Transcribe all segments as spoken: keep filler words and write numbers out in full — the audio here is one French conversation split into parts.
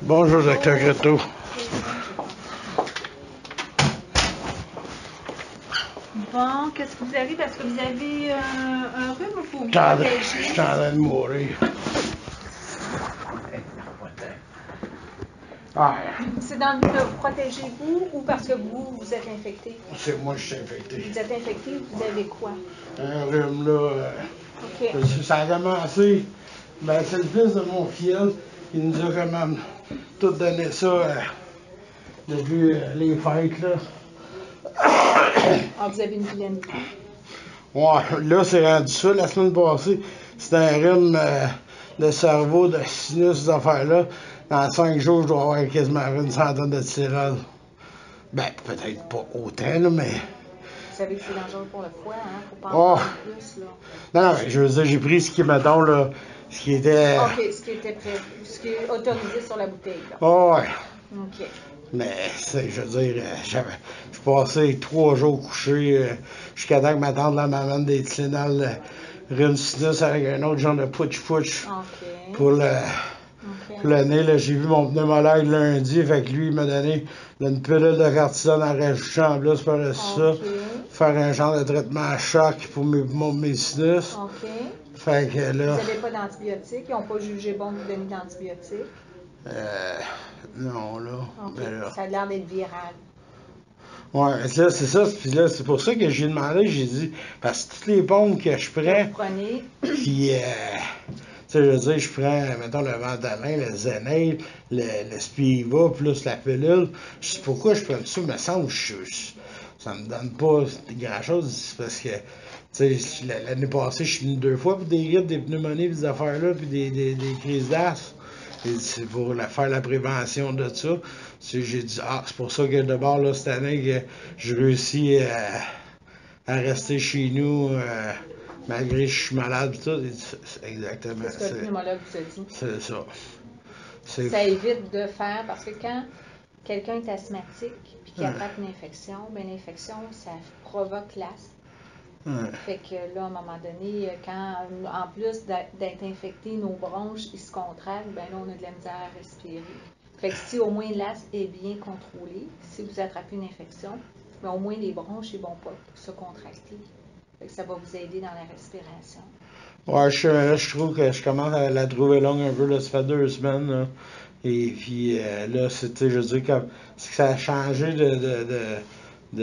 Bonjour, docteur Greteau. Bon, qu'est-ce que vous avez? Parce que vous avez euh, un rhume ou vous vous Je protégez? suis en train de mourir. Ah, C'est dans le but de vous protéger vous ou parce que vous, vous êtes infecté? c'est moi, je suis infecté. Vous êtes infecté, vous avez quoi? Un rhume, là. euh, OK. Ça a commencé. Ben, c'est le fils de mon filleul qui nous a quand même tout donné ça euh, depuis euh, les fêtes, là. Ah, vous avez une vilaine vie. Ouais, là, c'est rendu ça. La semaine passée, c'était un rhume euh, de cerveau, de sinus, ces affaires-là. Dans cinq jours, je dois avoir quasiment une centaine de Tyrol. Ben, peut-être pas autant, là, mais. Vous savez que c'est dangereux pour le foie, hein? Faut pas en Oh. prendre plus, là. Non, non, je veux dire, j'ai pris ce qui, mettons, là, ce qui était. OK, ce qui était prévu, ce qui est autorisé sur la bouteille, là. Oh, ouais. OK. Mais, c'est, je veux dire, euh, j'avais, je passais trois jours couché euh, jusqu'à temps que ma tante la m'amène des Tylenol euh, rhume sinus avec un autre genre de putsch-putsch OK. pour le, OK. pour le nez. Là, j'ai vu mon pneumologue lundi, fait que lui, il m'a donné là, une pilule de cortisone en rajoutant en plus par ça. OK. Faire un genre de traitement à choc pour mes, mon, mes sinus. OK. Fait que là. Vous n'avez pas d'antibiotiques? Ils n'ont pas jugé bon de vous donner d'antibiotiques? Euh, non, là. OK. Ben là. Ça a l'air d'être viral. Ouais, là, c'est ça. Puis là, c'est pour ça que j'ai demandé, j'ai dit, parce que toutes les pompes que je Que prends, vous prenez. puis, euh, tu sais, je veux dire, je prends, mettons, le Ventolin, le Zenate, le, le Spiva, plus la pilule. Je sais pourquoi je prends ça, me semble que je, je- ça me donne pas grand-chose. C'est parce que, tu sais, l'année passée, je suis venu deux fois pour des grippes, des pneumonies, puis des affaires-là, puis des, des, des crises d'asthme. Et c'est pour la, faire la prévention de ça. Tu sais, j'ai dit, ah, c'est pour ça que de bord, là, cette année, que je réussis à, à rester chez nous, euh, malgré que je suis malade, pis tout. Et c'est- c'est exactement C'est ce que le pneumologue vous a dit. C'est ça. C'est Ça évite de faire, parce que quand quelqu'un est asthmatique puis qu'il Ouais. attrape une infection, ben l'infection, ça provoque l'asthme. Ouais. Fait que là, à un moment donné, quand, en plus d'être infecté, nos bronches, ils se contractent, ben là, on a de la misère à respirer. Fait que si au moins l'asthme est bien contrôlé, si vous attrapez une infection, ben au moins les bronches, ils vont pas se contracter. Fait que ça va vous aider dans la respiration. Ouais, je, là, je trouve que je commence à la trouver longue un peu, là, ça fait deux semaines, là. Et puis euh, là, c'était, je veux dire, comme, c'est que ça a changé de, de, de, de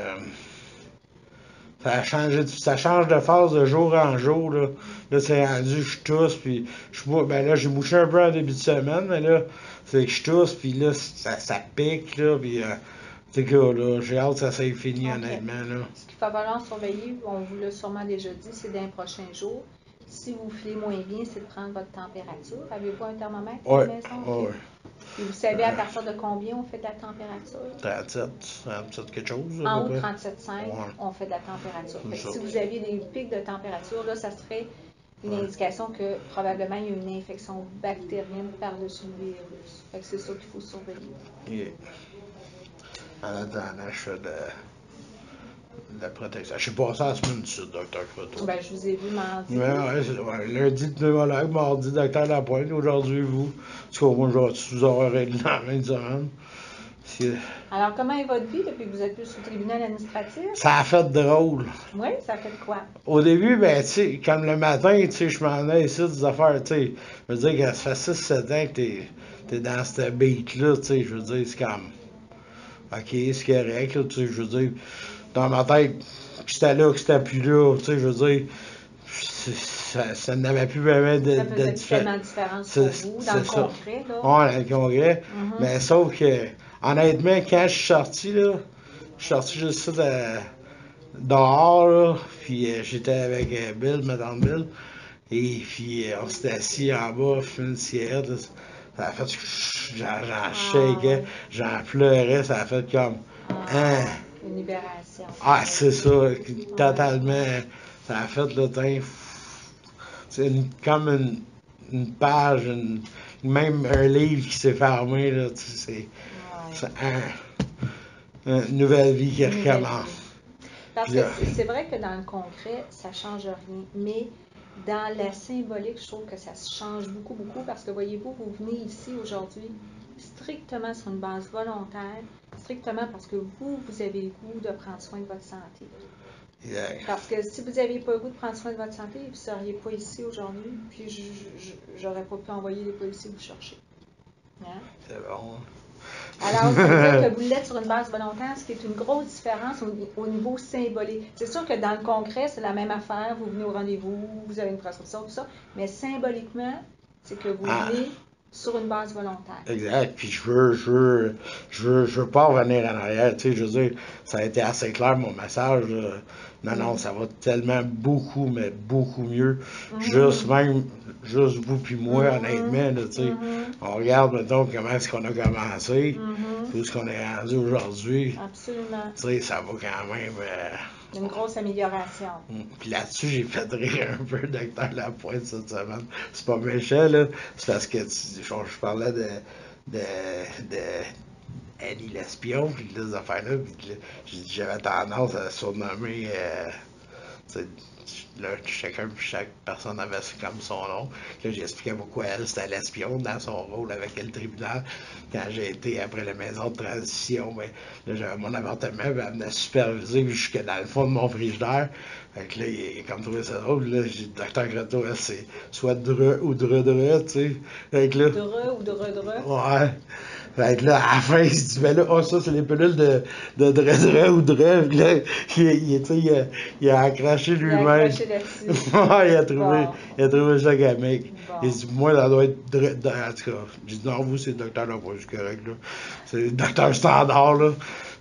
ça a changé, de- ça change de phase de jour en jour, là. Là, c'est rendu, je tousse, puis je bois, ben là, j'ai bouché un peu en début de semaine, mais là, c'est que je tousse, puis là, ça, ça pique, là, puis euh, c'est que là, j'ai hâte que ça soit fini, Ok. honnêtement, là. Ce qu'il va falloir surveiller, on vous l'a sûrement déjà dit, c'est dans les prochains jours. Si vous filez moins bien, c'est de prendre votre température. Avez-vous un thermomètre à Ouais, la maison? ouais, ouais. Et vous savez à partir de combien on fait de la température? trente-sept, trente-sept quelque chose, à En peu haut de près. trente-sept virgule cinq, Ouais. on fait de la température. C'est Fait que ça. si vous aviez des pics de température, là, ça serait une Ouais. indication que probablement il y a une infection bactérienne par-dessus le virus. Fait que c'est ça qu'il faut surveiller. Yeah. En attendant, je fais de, de la protection. Je suis passé la semaine du Sud, docteur Croteau. Ben, je vous ai vu mardi. Ouais, ouais, c'est- ouais, lundi, pneumologue, mardi, docteur Lapointe, aujourd'hui, vous. Parce qu'au moins, je vais vous avoir réglé dans la fin de semaine. Parce que Alors, comment est votre vie depuis que vous êtes plus au tribunal administratif? ça a fait drôle. Oui, ça fait quoi? Au début, ben, tu sais, comme le matin, tu sais, je m'en ai ici, des affaires, tu sais. Je veux dire, que ça fait six sept ans que t'es, t'es dans cette beat-là, tu sais. Je veux dire, c'est comme. Ok, c'est correct, là, tu sais, je veux dire. Dans ma tête, que c'était là, que c'était plus là, tu sais, je veux dire. Ça, ça n'avait plus vraiment de, Ça de faisait diffé- tellement de différence pour C'est- vous, dans c'est le ça. concret, là. Ouais, dans le congrès. Mhm. Mais sauf que, honnêtement, quand je suis sorti, là, je suis sorti juste ça de- dehors, là, puis euh, j'étais avec euh, Bill, Madame Bill, et puis euh, on s'était assis en bas, fumé une cigarette, là, ça a fait que j'en j'en shakeais, ouais. j'en pleurais, ça a fait comme, Ah, hein, une libération. ah, c'est ça, totalement, ça a fait le teint, c'est une- comme une, une page, une- même un livre qui s'est fermé, là, tu sais, c'est Ouais. c'est un- une nouvelle vie qui Une nouvelle recommence. vie. Parce Puis que là- c'est c'est vrai que dans le concret, ça ne change rien, mais dans la symbolique, je trouve que ça se change beaucoup, beaucoup, parce que voyez-vous, vous venez ici aujourd'hui strictement sur une base volontaire, strictement parce que vous, vous avez le goût de prendre soin de votre santé. Yeah. Parce que si vous n'aviez pas le goût de prendre soin de votre santé, vous ne seriez pas ici aujourd'hui, puis je n'aurais pas pu envoyer les policiers vous chercher. Hein? C'est bon. Alors, ça veut dire que vous l'êtes sur une base volontaire, ce qui est une grosse différence au, au niveau symbolique. C'est sûr que dans le concret, c'est la même affaire. Vous venez au rendez-vous, vous avez une prescription, tout ça. Mais symboliquement, c'est que vous Ah. venez sur une base volontaire. Exact. Puis je veux, je veux, je veux, je veux pas revenir en arrière. Tu sais, je veux dire, ça a été assez clair mon message. Là. Non, non, ça va tellement beaucoup, mais beaucoup mieux. Mm-hmm. Juste même, juste vous puis moi, mm-hmm. honnêtement, là, tu sais. Mm-hmm. On regarde, mettons, comment est-ce qu'on a commencé, mm-hmm. tout ce qu'on est rendu aujourd'hui. Absolument. Tu sais, ça va quand même. Euh, Une grosse amélioration. Puis là-dessus, j'ai fait rire un peu docteur Lapointe cette semaine. C'est pas méchant, là. C'est parce que tu, je, je parlais de, de, de Annie l'espion, puis de ces affaires-là, puis j'avais tendance à surnommer, euh, là, chacun, chaque personne avait comme son nom. Là, j'expliquais pourquoi elle, c'était l'espion dans son rôle avec le tribunal. Quand j'ai été après la maison de transition, ben, là, j'avais mon appartement, puis elle venait superviser jusque dans le fond de mon frigidaire. Fait que là, il a comme trouvé ça drôle, là, j'ai dit, docteur Croteau, c'est soit Dre ou Dre Dre, tu sais. Fait que là. Dre ou Dre Dre? Ouais. Fait que là, à la fin, il se dit, ben là, oh, ça, c'est les pilules de, de Dre Dre ou Dre. Puis là, il, il, il, a, il a accroché lui-même. Il a accroché là-dessus. Ouais, il a trouvé, bon. il a trouvé ça gamique. Bon. Il dit, moi, ça doit être Dre, Dre. En tout cas, j'ai dit, non, vous, c'est le docteur là, c'est correct, là. C'est le docteur standard, là.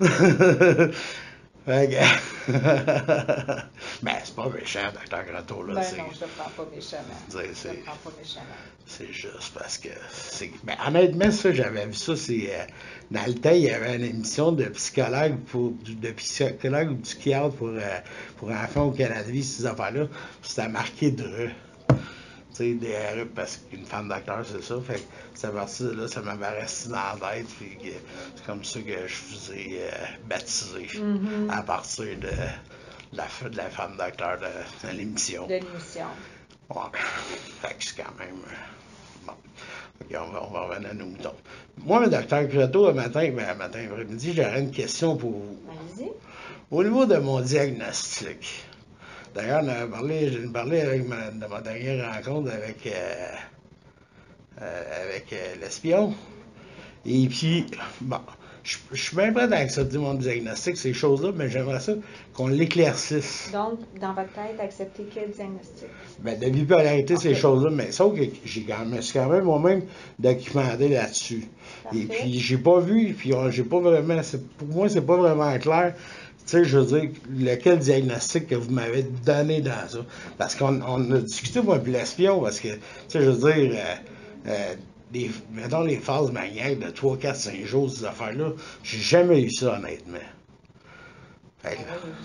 Fait que. Ben, c'est pas méchant, docteur Croteau, là. Ben non, je le prends pas méchamment. Je le prends pas méchamment. C'est juste parce que. c'est ben, honnêtement, ça, j'avais vu ça, c'est. Euh, dans le temps, il y avait une émission de psychologue, pour, de psychologue ou psychiatre pour, euh, pour enfants au Canada, ces affaires-là. C'était marqué Dre. Tu sais, D R E, parce qu'une femme d'acteur, c'est ça. Fait que c'est à partir de là, ça m'avait resté dans la tête. Puis c'est comme ça que je vous ai euh, baptisé. Mm-hmm. À partir de, de, la, de la femme d'acteur de, de l'émission. De l'émission. Ouais. Fait que c'est quand même. Euh, bon. Okay, on, va, on va revenir à nos moutons. Moi, le docteur Croteau, le matin, ben, le matin, après-midi, j'aurais une question pour vous. Allez-y. Au niveau de mon diagnostic. D'ailleurs, on a parlé, j'ai parlé avec ma, de ma dernière rencontre avec, euh, euh, avec euh, l'espion. Et puis, bon, je, je suis bien prêt à accepter mon diagnostic, ces choses-là, mais j'aimerais ça qu'on l'éclaircisse. Donc, dans votre tête, accepter quel diagnostic? Ben, de bipolarité, okay. Ces choses-là, mais sauf que j'ai quand même, quand même moi-même documenté là-dessus. Parfait. Et puis, j'ai pas vu, puis j'ai pas vraiment, pour moi, c'est pas vraiment clair. Tu sais, je veux dire, lequel diagnostic que vous m'avez donné dans ça? Parce qu'on on a discuté, moi, puis l'espion, parce que, tu sais, je veux dire, euh, euh, les, mettons les phases maniaques de trois, quatre, cinq jours, ces affaires-là, j'ai jamais eu ça, honnêtement. Fait que,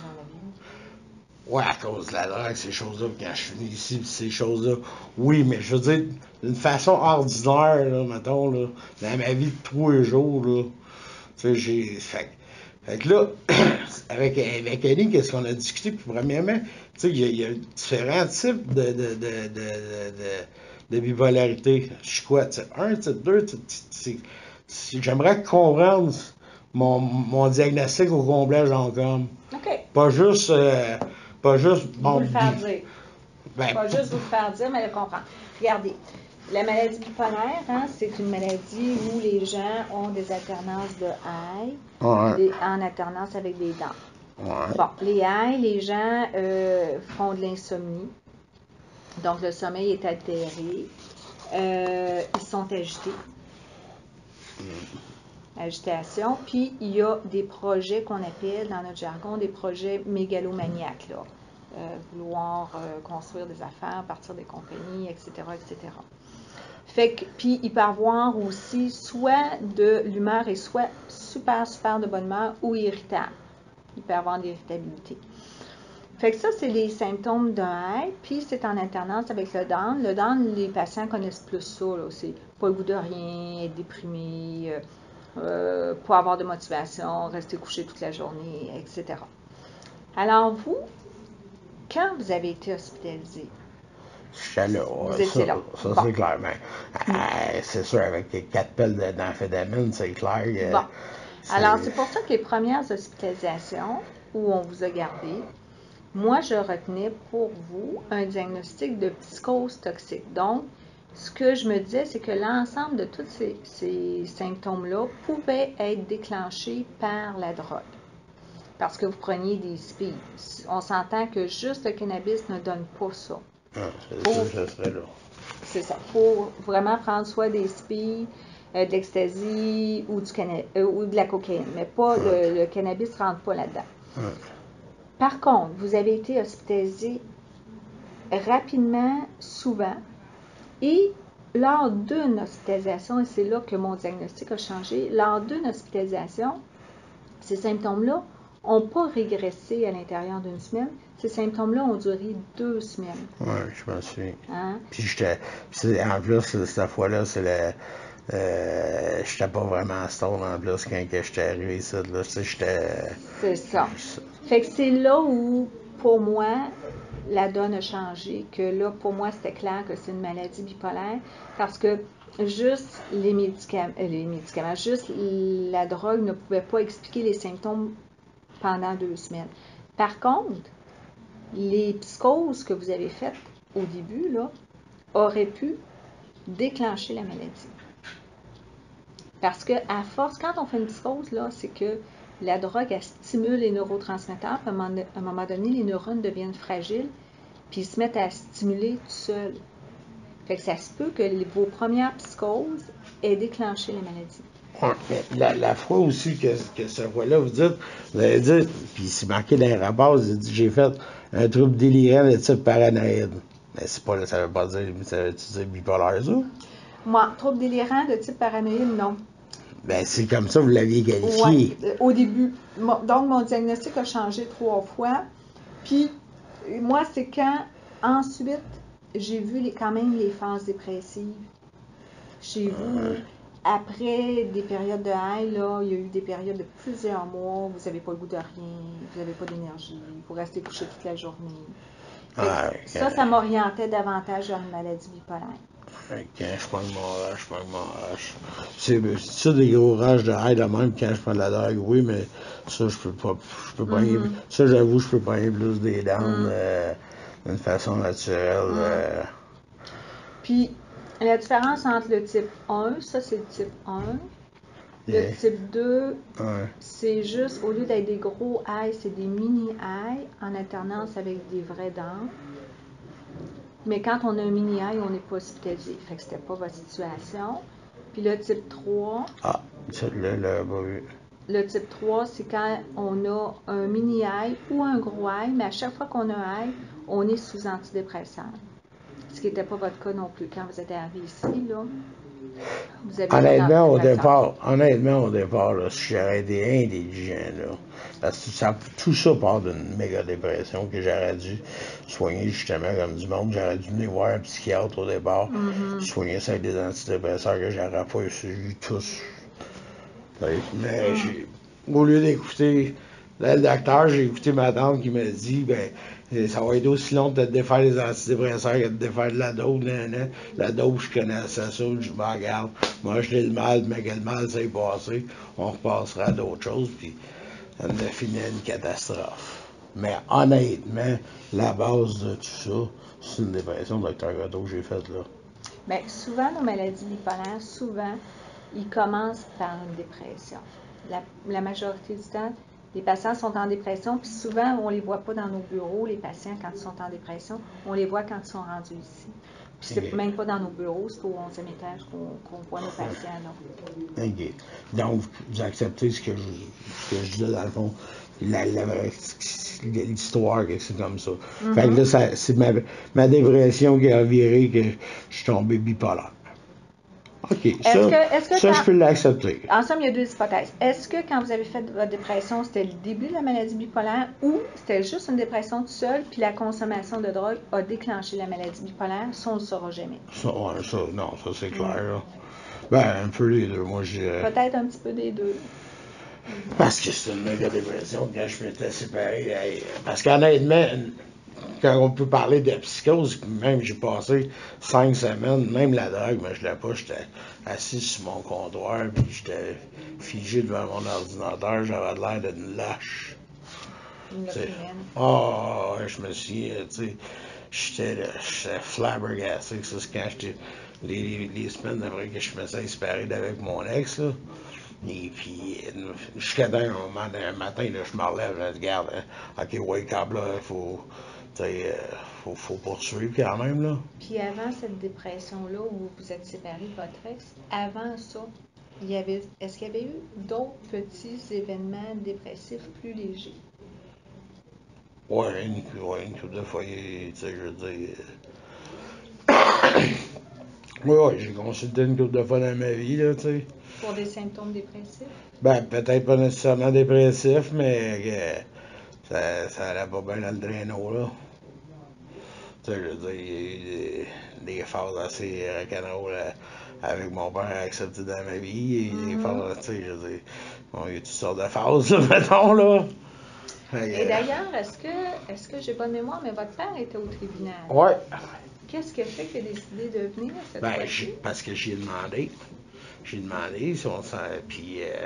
ouais, à cause de la drogue, ces choses-là, quand je suis venu ici, ces choses-là, oui, mais je veux dire, d'une façon ordinaire, là, mettons, là, dans ma vie de tous les jours, là, tu sais, j'ai, fait, fait que là, avec, avec Annie, qu'est-ce qu'on a discuté, puis premièrement, tu sais, il y, y a différents types de, de, de, de, de, de bipolarité. Je suis quoi, type un, type deux, type, j'aimerais comprendre mon, mon diagnostic au complet, genre comme. OK. Pas juste, euh, pas juste, bon. Vous le faire dire. Ben, pas juste vous le faire dire, mais le comprendre. Regardez. La maladie bipolaire, hein, c'est une maladie où les gens ont des alternances de high ouais. en alternance avec des dents. Ouais. Bon, les high, les gens euh, font de l'insomnie. Donc, le sommeil est altéré. Euh, ils sont agités. Mm. Agitation. Puis, il y a des projets qu'on appelle, dans notre jargon, des projets mégalomaniaques, là. Euh, vouloir euh, construire des affaires, partir des compagnies, et cetera, et cetera. Fait que, puis il peut avoir aussi soit de l'humeur est soit super, super de bonne humeur ou irritable. Il peut avoir de l'irritabilité. Fait que ça, c'est les symptômes d'un high, puis c'est en alternance avec le down. Le down, les patients connaissent plus ça, là. C'est pas le goût de rien, être déprimé, euh, euh, pas avoir de motivation, rester couché toute la journée, et cetera. Alors vous, quand vous avez été hospitalisé, J'étais là, Vous ouais, étiez ça, là. ça Bon. c'est clair. Mais euh, c'est sûr, avec quatre pelles de- d'amphétamine, c'est clair. que Bon. c'est- Alors, c'est pour ça que les premières hospitalisations où on vous a gardé, moi, je retenais pour vous un diagnostic de psychose toxique. Donc, ce que je me disais, c'est que l'ensemble de tous ces, ces symptômes-là pouvaient être déclenchés par la drogue. Parce que vous preniez des speeds. On s'entend que juste le cannabis ne donne pas ça. Ah, c'est Faut- sûr, ça serait là. C'est ça. Il faut vraiment prendre soit des speeds, euh, de l'ecstasy ou, du canna- euh, ou de la cocaïne. Mais pas Ouais. le, le cannabis ne rentre pas là-dedans. Ouais. Par contre, vous avez été hospitalisé rapidement, souvent, et lors d'une hospitalisation, et c'est là que mon diagnostic a changé, lors d'une hospitalisation, ces symptômes-là n'ont pas régressé à l'intérieur d'une semaine. Ces symptômes-là ont duré deux semaines. Oui, je me souviens. Hein? Puis j'étais. puis en plus, cette fois-là, c'est le. Euh, j'étais pas vraiment stone en plus quand que j'étais arrivé ici. Là, tu sais, j'étais. C'est ça. Fait que c'est là où, pour moi, la donne a changé, que là, pour moi, c'était clair que c'est une maladie bipolaire, parce que juste les médicaments, euh, les médicaments, juste la drogue ne pouvait pas expliquer les symptômes pendant deux semaines. Par contre, les psychoses que vous avez faites au début, là, auraient pu déclencher la maladie. Parce que à force, quand on fait une psychose, là, c'est que la drogue, elle stimule les neurotransmetteurs, puis à un moment donné, les neurones deviennent fragiles, puis ils se mettent à stimuler tout seuls. Fait que ça se peut que les, vos premières psychoses aient déclenché la maladie. Ouais, mais la, la fois aussi que, que cette fois-là, vous dites, vous avez dit, puis c'est marqué dans les rapports, vous avez dit, j'ai fait un trouble délirant de type paranoïde. Mais c'est pas, ça veut pas dire, ça veut dire bipolaire, ça? Moi, trouble délirant de type paranoïde, non. Ben, c'est comme ça que vous l'aviez qualifié. Oui, au début. Donc, mon diagnostic a changé trois fois. Puis, moi, c'est quand, ensuite, j'ai vu les, quand même les phases dépressives chez vous. Après des périodes de high, là, il y a eu des périodes de plusieurs mois, vous n'avez pas le goût de rien, vous n'avez pas d'énergie, vous restez couché toute la journée. Ah, ça, ça m'orientait davantage vers une maladie bipolaire. Quand je prends mon rage, je prends mon rage. C'est ça des gros rages de high de même quand je prends de la drogue, oui, mais ça, je peux pas. Je peux pas Mm-hmm. Ça, j'avoue, je peux pas aller plus des downs Mm. euh, d'une façon naturelle. Mm. Euh. Puis, la différence entre le type un, ça c'est le type un. Le Yeah. type deux, Ouais. c'est juste, au lieu d'être des gros ailes, c'est des mini-ailes en alternance avec des vraies dents. Mais quand on a un mini-ail, on n'est pas hospitalisé. Fait que c'était pas votre situation. Puis le type trois. Ah, le, le, le, le type trois, c'est quand on a un mini-ail ou un gros ail, mais à chaque fois qu'on a un ail, on est sous antidépresseur. Ce qui n'était pas votre cas non plus. Quand vous êtes arrivé ici, là, vous avez honnêtement, au départ, honnêtement, au départ, là, si j'aurais été intelligent, là, parce que ça, tout ça part d'une méga dépression que j'aurais dû soigner justement comme du monde. J'aurais dû venir voir un psychiatre au départ, mm-hmm. soigner ça avec des antidépresseurs que j'aurais pas eu tous. Mais j'ai, au lieu d'écouter là, le docteur, j'ai écouté ma tante qui m'a dit, ben, ça va être aussi long de te défaire les antidépresseurs que de te défaire de la dope. Nan, nan. La dope, je connaissais ça, je me regarde. Moi, je l'ai le mal, mais que le mal s'est passé, on repassera à d'autres choses, puis ça me finit une catastrophe. Mais honnêtement, la base de tout ça, c'est une dépression, docteur Godot, que j'ai faite là. Bien, souvent, nos maladies bipolaires, souvent, ils commencent par une dépression. La, la majorité du temps, les patients sont en dépression, puis souvent, on ne les voit pas dans nos bureaux, les patients, quand ils sont en dépression, on les voit quand ils sont rendus ici. Puis c'est okay. Même pas dans nos bureaux, c'est au onzième étage qu'on qu'on voit nos patients. Là. OK. Donc, vous acceptez ce que je, ce que je disais, dans le fond, la, la, l'histoire, que c'est comme ça. Mm-hmm. Fait que là, ça, c'est ma, ma dépression qui a viré que je suis tombé bipolaire. OK, est-ce ça, que, est-ce que ça quand, je peux l'accepter. En somme, il y a deux hypothèses. Est-ce que quand vous avez fait votre dépression, c'était le début de la maladie bipolaire ou c'était juste une dépression tout seul, puis la consommation de drogue a déclenché la maladie bipolaire? Ça, on ne le saura jamais. Ça, ouais, ça, non, ça c'est clair. Là. Ben, un peu les deux, moi, j'ai... Peut-être un petit peu des deux. Parce que c'est une méga dépression quand je m'étais séparé. Parce qu'honnêtement, quand on peut parler de psychose, même j'ai passé cinq semaines, même la drogue, mais je l'ai pas, j'étais assis sur mon comptoir, puis j'étais figé devant mon ordinateur, j'avais l'air d'une lâche. Ah, oh, je me suis, tu sais, j'étais flabbergasté, ça c'est quand j'étais, les, les semaines après que je me suis séparé avec mon ex, là. Et puis, jusqu'à un moment, un matin, là, je me relève, je regarde, hein, OK, wake up, là, il faut, euh, faut, faut poursuivre quand même, là. Puis avant cette dépression-là, où vous vous êtes séparé de votre ex, avant ça, il y avait, est-ce qu'il y avait eu d'autres petits événements dépressifs plus légers? Oui, une, ouais, une couple de foyers, tu sais, je veux dire. Oui, oui, j'ai consulté une couple de fois dans ma vie, là, tu sais. Pour des symptômes dépressifs? Ben, peut-être pas nécessairement dépressif, mais euh, ça, ça allait pas bien dans le drainot, là. Tu sais, je veux dire, il y a eu des, des phases assez rock'n'roll euh, avec mon père accepté dans ma vie. Il y a eu des phases, tu sais, je veux dire, bon, il y a toutes sortes de phases, là, mettons, là. Et d'ailleurs, est-ce que, est-ce que j'ai bonne mémoire, mais votre père était au tribunal? Oui. Qu'est-ce qui a fait qu'il a décidé de venir cette ben, fois-ci? Parce que j'ai demandé. J'ai demandé si on s'en. Puis, euh,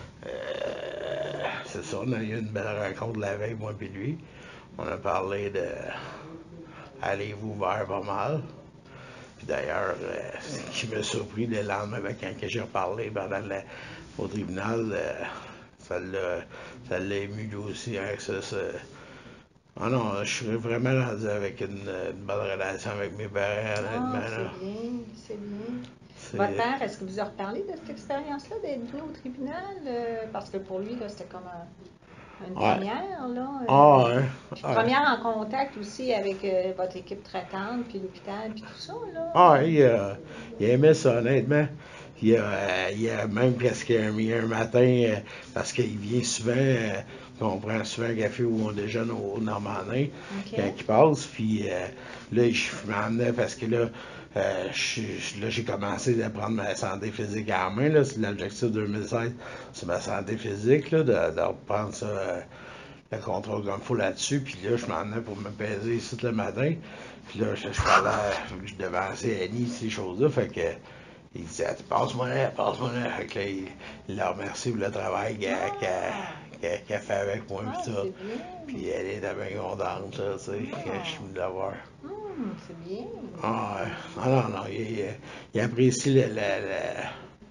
euh, c'est ça, on a eu une belle rencontre la veille, moi et lui. On a parlé de. Allez-vous vers pas mal. Puis d'ailleurs, euh, ce qui m'a surpris le lendemain, ben, quand j'ai reparlé pendant le, au tribunal, euh, ça l'a, ça l'a ému lui aussi. Hein, ça, ça, ah non, je suis vraiment rendu avec une, une bonne relation avec mes parents, honnêtement. Ah, c'est là. bien, c'est bien. C'est- Votre père, est-ce que vous avez reparlé de cette expérience-là d'être venu au tribunal? Euh, parce que pour lui, là, c'était comme un- une Ouais. première, là. euh, Ah, ouais. puis Ouais. première en contact aussi avec euh, votre équipe traitante, puis l'hôpital, puis tout ça, là. Ah, il, a, il aimait ça, honnêtement. Il a, euh, il a même presque un, un matin, euh, parce qu'il vient souvent, euh, on prend souvent un café où on déjeune au Normandin, OK. quand il passe, puis euh, là, je m'emmenais parce que là, euh, je- là, j'ai commencé à prendre ma santé physique en main, là, c'est l'objectif deux mille seize, c'est ma santé physique, là, de, de reprendre ça, euh, le contrôle comme il faut là-dessus, puis là, je m'emmenais pour me peser ici le matin. Puis là, je, je parlais, je devançais Annie, ces choses-là, fait que il disait, passe-moi là, passe-moi là. Fait que là, il, il la remercie pour le travail qu'elle qu'elle qu'elle fait avec moi, Ah, puis ça. c'est bien. Puis elle était bien contente, là, tu sais, que je suis venu la voir. Hum, c'est bien. Ah, ouais. Ah non, non, il, il apprécie le. le, le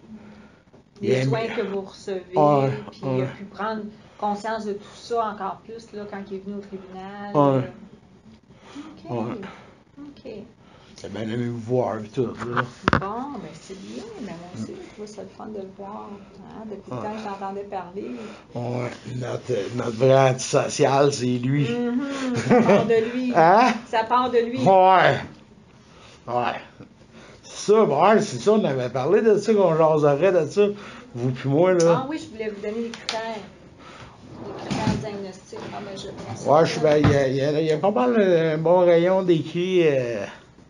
il Les aime- soins que vous recevez, Ouais, puis il a ouais. pu prendre conscience de tout ça encore plus, là, quand il est venu au tribunal. Ouais. euh. OK. Ouais. OK. J'ai bien aimé vous voir, puis tout, là. Bon, ben c'est bien. Ben moi aussi, je trouve ça le fun de le voir. Hein? Depuis le Ouais. temps que j'entendais parler. Ouais, notre, notre vrai antisocial, c'est lui. Mhm, ça part de lui. Hein? Ça part de lui. Ouais. Ouais. C'est ça, ouais, c'est ça, on avait parlé de ça, qu'on jaserait de ça, vous puis moi, là. Ah oui, je voulais vous donner les critères. Les critères diagnostiques. Ah ben je prends ça. Ouais, je suis ben, il y a, il y a- il y a pas mal euh, un bon rayon d'écrit. Euh...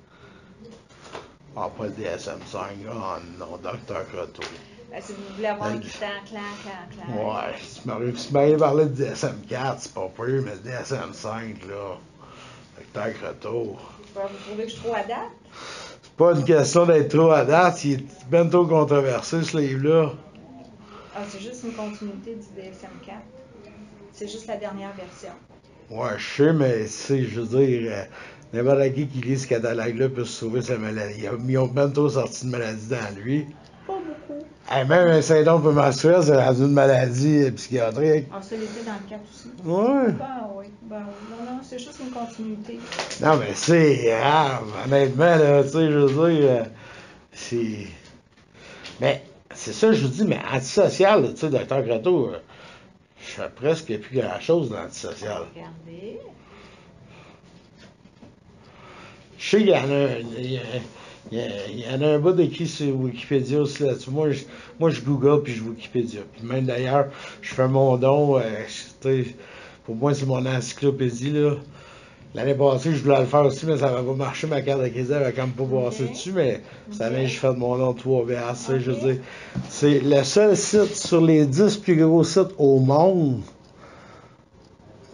Ah, pas le D S M cinq, ah non, docteur Croteau. Ben, si vous voulez avoir un Ouais. critère clair, clair, clair. Ouais, si tu m'avais si tu m'avais parlé de D S M quatre, c'est pas pire, mais le D S M cinq, là, docteur Croteau. Vous trouvez que je suis trop à date? C'est pas une question d'être trop à date, il est bien trop controversé, ce livre-là. Ah, c'est juste une continuité du D S M quatre. C'est juste la dernière version. Ouais, je sais, mais tu sais, je veux dire, euh, n'importe qui qui lit ce catalogue-là peut se sauver sa maladie. Ils ont même trop sorti de maladie dans lui. Pas beaucoup. Hey, même un syndrome prémenstruel, c'est rendu une maladie euh, psychiatrique. Ah, ça l'était dans le quatre aussi. Ouais. Ben oui, ben oui. Non, non, c'est juste une continuité. Non, mais c'est grave, honnêtement, là, tu sais, je veux dire, euh, c'est... Mais, c'est ça, je vous dis, mais antisocial, tu sais, docteur Croteau, euh, je fais presque plus grand-chose dans l'antisocial. Regardez. Je sais qu'il y en a un, il y, a- il y a- il y en a un bout d'écrit sur Wikipédia aussi là-dessus. Moi, je, moi, je Google puis je Wikipédia. Puis même d'ailleurs, je fais mon don. Euh, tu sais, pour moi, c'est mon encyclopédie, là. L'année passée, je voulais le faire aussi, mais ça n'avait pas marché. Ma carte de crédit avait comme pas passé Ok. dessus. Mais cette année, Ok. j'ai fait mon don de trois B A C. Je veux Ok. dire, c'est le seul site sur les dix plus gros sites au monde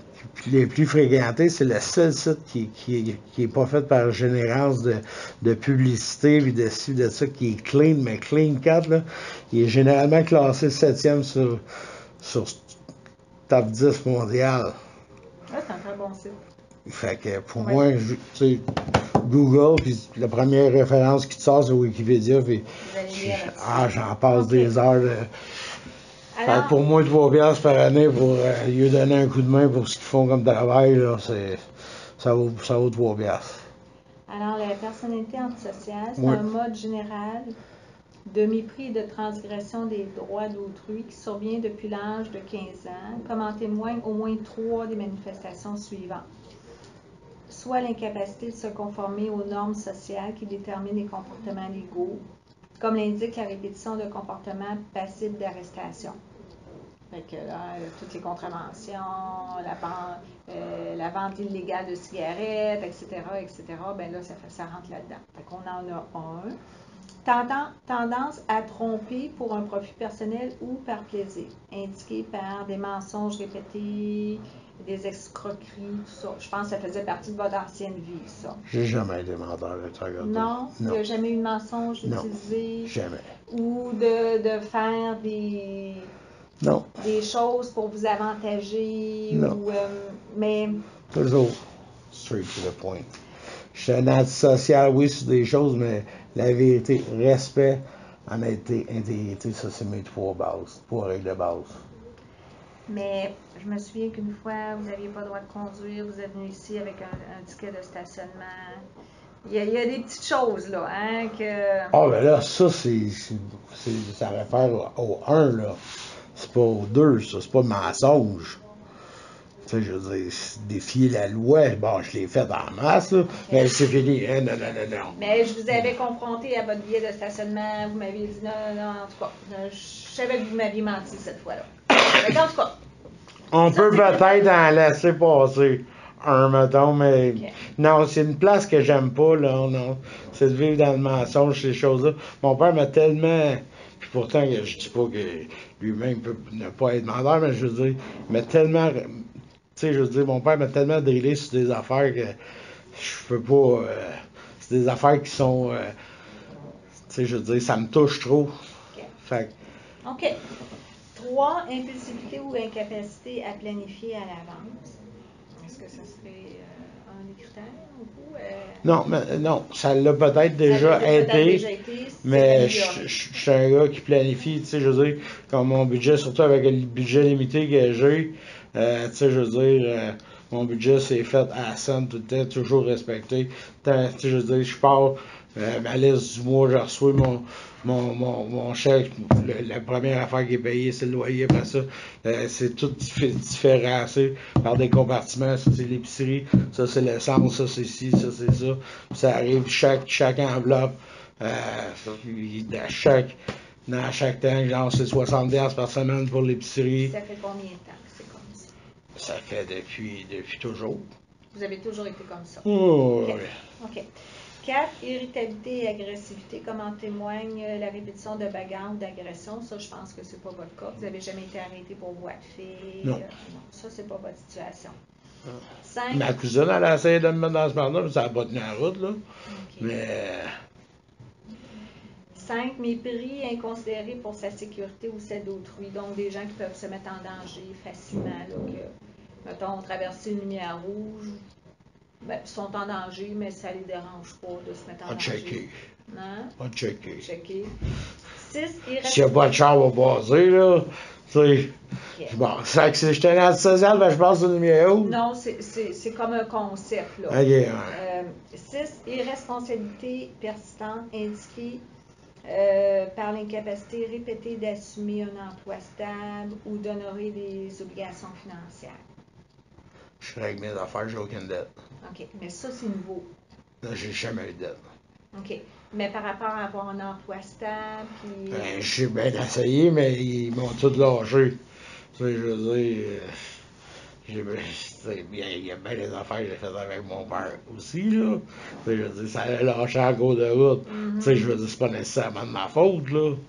les plus fréquentés, c'est le seul site qui qui, qui est pas fait par générance de, de publicité, puis de ci, de ça, qui est clean, mais clean cut, là. Il est généralement classé septième sur, sur top dix mondial. Ouais, c'est un très bon site. Fait que pour Ouais. moi, tu sais, Google, puis la première référence qui te sort, c'est Wikipédia, puis Vous allez lire là-dessus. ah, j'en passe Ok. des heures. De... Fait Alors, que pour moi, trois piastres par année pour euh, lui donner un coup de main pour ce qu'ils font comme travail, là, c'est, ça vaut, ça vaut trois piastres. alors, la personnalité antisociale, c'est Ouais. un mode général de mépris et de transgression des droits d'autrui qui survient depuis l'âge de quinze ans, comme en témoignent au moins trois des manifestations suivantes. Soit l'incapacité de se conformer aux normes sociales qui déterminent les comportements légaux, comme l'indique la répétition de comportements passibles d'arrestation. Fait que là, toutes les contraventions, la, vente, euh, la vente illégale de cigarettes, et cetera, et cetera, ben là, ça, fait, ça rentre là-dedans. Fait qu'on en a un. Tendance, tendance à tromper pour un profit personnel ou par plaisir, indiqué par des mensonges répétés, des escroqueries, tout ça. Je pense que ça faisait partie de votre ancienne vie, ça. J'ai jamais été menteur de ça. Non? Il n'y a jamais eu de mensonge Non. utilisé? Jamais. Ou de, de faire des, Non. des choses pour vous avantager? Non. Ou, euh, mais... Toujours straight to the point. Je suis un antisocial, oui, sur des choses, mais la vérité, respect, honnêteté, intégrité, ça, c'est mes trois bases, trois règles de base. Mais je me souviens qu'une fois, vous n'aviez pas le droit de conduire, vous êtes venu ici avec un, un ticket de stationnement. Il y, a, il y a des petites choses, là, hein, que... Ah, ben là, ça, c'est, c'est, c'est ça réfère au un, là. C'est pas au deux, ça, c'est pas le mensonge. Tu sais, je veux dire, défier la loi, bon, je l'ai fait en masse, là, mais c'est fini. Hein, non, non, non, non. Mais je vous avais confronté à votre billet de stationnement, vous m'aviez dit non, non, non, en tout cas, je savais que vous m'aviez menti cette fois-là. Mais en tout cas... On peut peut-être en laisser passer un, mettons, mais Okay. non, c'est une place que j'aime pas, là, non. C'est de vivre dans le mensonge, ces choses-là. Mon père m'a tellement... Puis pourtant, je dis pas que lui-même peut ne pas être menteur, mais je veux dire, il m'a tellement... Tu sais, je veux dire, mon père m'a tellement drillé sur des affaires que je peux pas... Euh, c'est des affaires qui sont... Euh, tu sais, je veux dire, ça me touche trop. Okay. Fait que... OK. Trois, impulsivité ou incapacité à planifier à l'avance. Est-ce que ça serait euh, un des critères ou vous? Euh... Non, mais non, ça l'a peut-être déjà, ça été, peut-être déjà été, mais je, je, je suis un gars qui planifie, tu sais, je veux dire, comme mon budget, surtout avec le budget limité que j'ai, euh, tu sais, je veux dire, euh, mon budget c'est fait à la scène tout le temps, toujours respecté. Tu sais, je veux dire, je pars, euh, ma liste du mois, je reçois mon, mon, mon, mon chèque, le, la première affaire qui est payée, c'est le loyer, après ça, euh, c'est tout différencié par des compartiments, ça c'est l'épicerie, ça c'est l'essence, ça c'est ci, ça c'est ça, puis ça arrive chaque, chaque enveloppe, euh, dans chaque, dans chaque temps, genre c'est soixante dollars par semaine pour l'épicerie. Ça fait combien de temps que c'est comme ça? Ça fait depuis, depuis toujours. Vous avez toujours été comme ça? Oh, OK. ouais. OK. quatre. Irritabilité et agressivité, comme en témoigne la répétition de bagarres ou d'agressions. Ça, je pense que c'est pas votre cas. Vous n'avez jamais été arrêté pour voie de fait. Non. Euh, non, ça, c'est pas votre situation. Ah. cinq. Ma cousine, elle a essayé de me mettre dans ce bar-là, puis ça n'a pas tenu la route, là. Okay. Mais. cinq. Mépris inconsidéré pour sa sécurité ou celle d'autrui. Donc, des gens qui peuvent se mettre en danger facilement. Là, que, mettons, traverser une lumière rouge, ben, ils sont en danger, mais ça ne les dérange pas de se mettre en Pas danger. checker. Hein? Pas checker. Checker. six. S'il n'y a pas de char à passer, là, tu sais. Okay. Bon, c'est que si j'étais un antisocial, ben je passe sur une lumière rouge. Non, c'est comme un concept, là. OK, ouais. Euh, six. Irresponsabilité persistante indiquée euh, par l'incapacité répétée d'assumer un emploi stable ou d'honorer des obligations financières. Je règle mes affaires, j'ai aucune dette. OK, mais ça, c'est nouveau. Non, j'ai jamais eu de dette. OK, mais par rapport à avoir un emploi stable, puis... Ben, j'ai bien essayé, mais ils m'ont tout lâché. Tu sais, je veux dire, euh, j'ai bien, il y a bien des affaires que j'ai faites avec mon père aussi, là. Tu sais, je veux dire, ça allait lâcher en cours de route. Mm-hmm. Tu sais, je veux dire, c'est pas nécessairement de ma faute, là.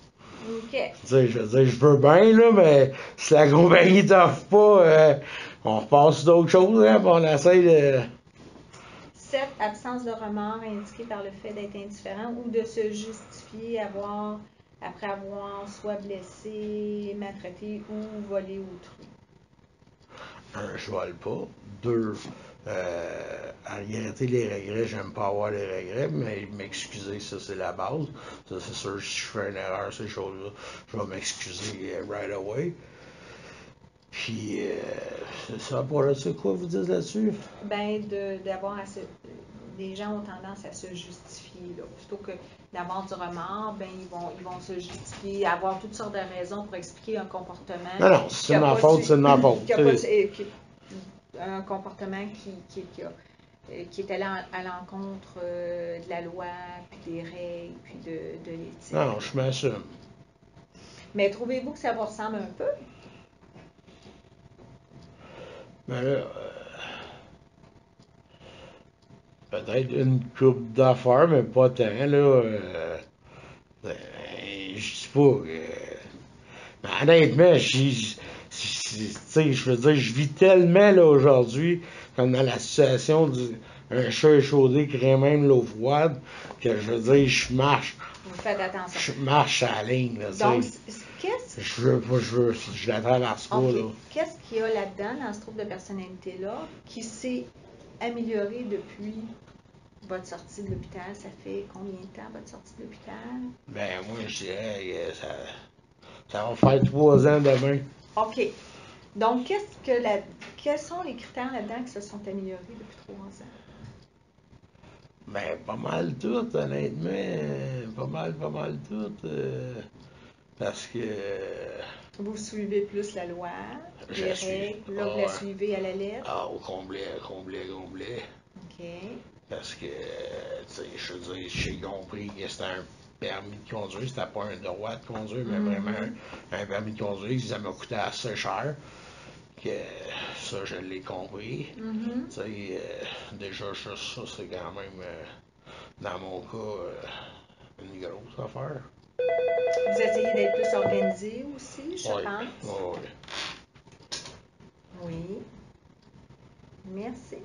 OK. Tu sais, je veux dire, je veux bien, là, mais si la compagnie t'offre pas, euh, on repasse sur d'autres choses, hein, puis on essaie de... sept. Absence de remords indiquée par le fait d'être indifférent ou de se justifier avoir, après avoir soit blessé, maltraité ou volé autrui. Un, je vole pas. Deux, euh, à regretter les regrets, j'aime pas avoir les regrets, mais m'excuser, ça c'est la base. Ça c'est sûr, si je fais une erreur, ces choses-là, je vais m'excuser euh, right away. Puis, euh, c'est ça, pour là, c'est quoi vous dites là-dessus? Ben, de, d'avoir à se, les gens ont tendance à se justifier, là. Plutôt que d'avoir du remords, ben, ils vont, ils vont se justifier, avoir toutes sortes de raisons pour expliquer un comportement. Non, non, si c'est qui a de ma pas faute, su- c'est de ma faute. qui a pas tu su- sais. euh, qui- un comportement qui, qui, qui, a- euh, qui est allé en- à l'encontre euh, de la loi, puis des règles, puis de, de l'éthique. Non, non, je m'assume. Mais trouvez-vous que ça vous ressemble un peu? Mais là, euh, peut-être une coupe d'affaires, mais pas tant, là. Euh, euh, je dis pas. Euh, mais honnêtement, je je- je- tu sais, je veux dire, je vis tellement, là, aujourd'hui, comme dans la situation d'un chat échaudé qui crée même l'eau froide, que je veux dire, je marche, Vous faites attention. je marche à la ligne, là, tu Donc, sais. c- qu'est-ce Je veux pas, je veux, je la traverse pas, OK. là. Qu'est-ce qu'il y a là-dedans, dans ce trouble de personnalité-là, qui s'est amélioré depuis votre sortie de l'hôpital? Ça fait combien de temps, votre sortie de l'hôpital? Ben, moi, je dirais, euh, ça, ça va faire trois ans demain. OK. Donc, qu'est-ce que la, quels sont les critères là-dedans qui se sont améliorés depuis trois ans? Ben, pas mal tout, honnêtement. Pas mal, pas mal tout. euh, parce que. euh, Vous suivez plus la loi, Je les la suis. règles, là, Ah, vous la ouais. suivez à la lettre? Ah, au complet, au complet, au complet. OK. Parce que, euh, tu sais, je veux dire, j'ai compris que c'était un permis de conduire, c'était pas un droit de conduire, mais Mhm. vraiment un, un permis de conduire, ça m'a coûté assez cher. Que ça, je l'ai compris. Mhm. Tu sais, euh, déjà, ça, ça, c'est quand même, euh, dans mon cas, euh, une grosse affaire. Vous essayez d'être plus organisé aussi, je Oui, pense. oui, oui. Oui. Merci.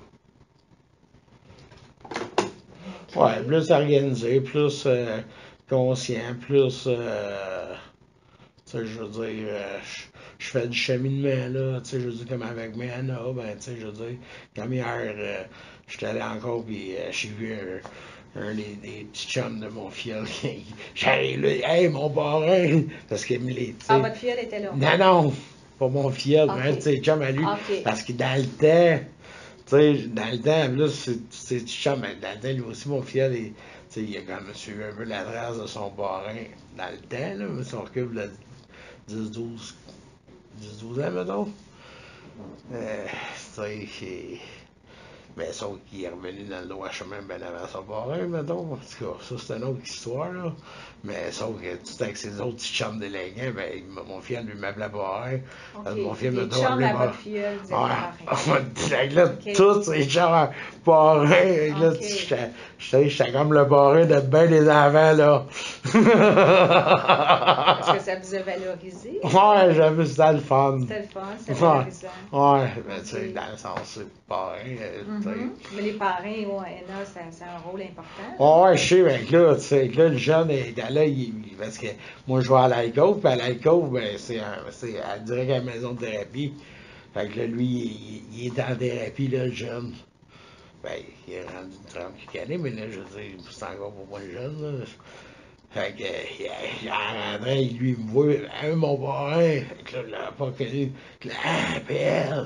Ouais, plus organisé, plus euh, conscient, plus, euh, tu sais, je veux dire, euh, je je fais du cheminement, là, tu sais, je veux dire, comme avec mes Anna, ben, tu sais, je veux dire, comme hier, euh, j'étais allé encore, puis euh, j'ai vu un, un des, des petits chums de mon fiel, j'arrive là, hey, mon parrain, parce qu'il me les, tu Ah, sais, votre fille, elle était là. non, non, pas mon fiel, Ok. hein, tu sais, chum à lui, OK. parce que dans le temps, tu sais, dans le temps, là, c'est c'est chum, mais dans le temps, lui aussi, mon fiel, il, tu sais, il a quand même suivi un peu la trace de son parrain dans le temps, là, mais son recul, là, dix douze ans, mettons. Euh, tu sais, c'est- mais sauf qu'il est revenu dans le droit chemin bien avant son parrain, mettons. En tout cas, ça, c'est une autre histoire, là. Mais sauf que tout avec ses autres petits chums délinquants, ben, il m'a- mon fiel lui m'appelait parrain. Parce que mon OK. fiel me Des chums donnait à pas. votre filleule, vous êtes Ouais, parrain. là, Ok. tous ces chums parrains, là, Ok. j'étais- j'étais j'étais comme le parrain de bien des enfants, là. Est-ce que ça vous a valorisé? Ouais, j'avais c'était le fun. C'était le fun, c'était Ouais, valorisant. ouais, mais tu sais, Ok. dans le sens, c'est pareil. euh, tu sais. Mhm. Mais les parrains au A N A, ça, ça a un rôle important. Ouais, ouais, je sais, mais là, tu sais, là, le jeune, est là, il, il- parce que moi, je vais à l'alcôve, puis à l'alcôve, ben, c'est un- c'est à- direct à la maison de thérapie. Fait que là, lui, il, il est en thérapie, là, le jeune. Ben, il est rendu une trente quelques années, mais là, je veux dire, c'est encore pour moi le jeune, là. Fait que, il, il en rentrant, il lui me voit, hein, mon parrain. Fait que là, il l'a pas connu. Fait que là, ah, P L.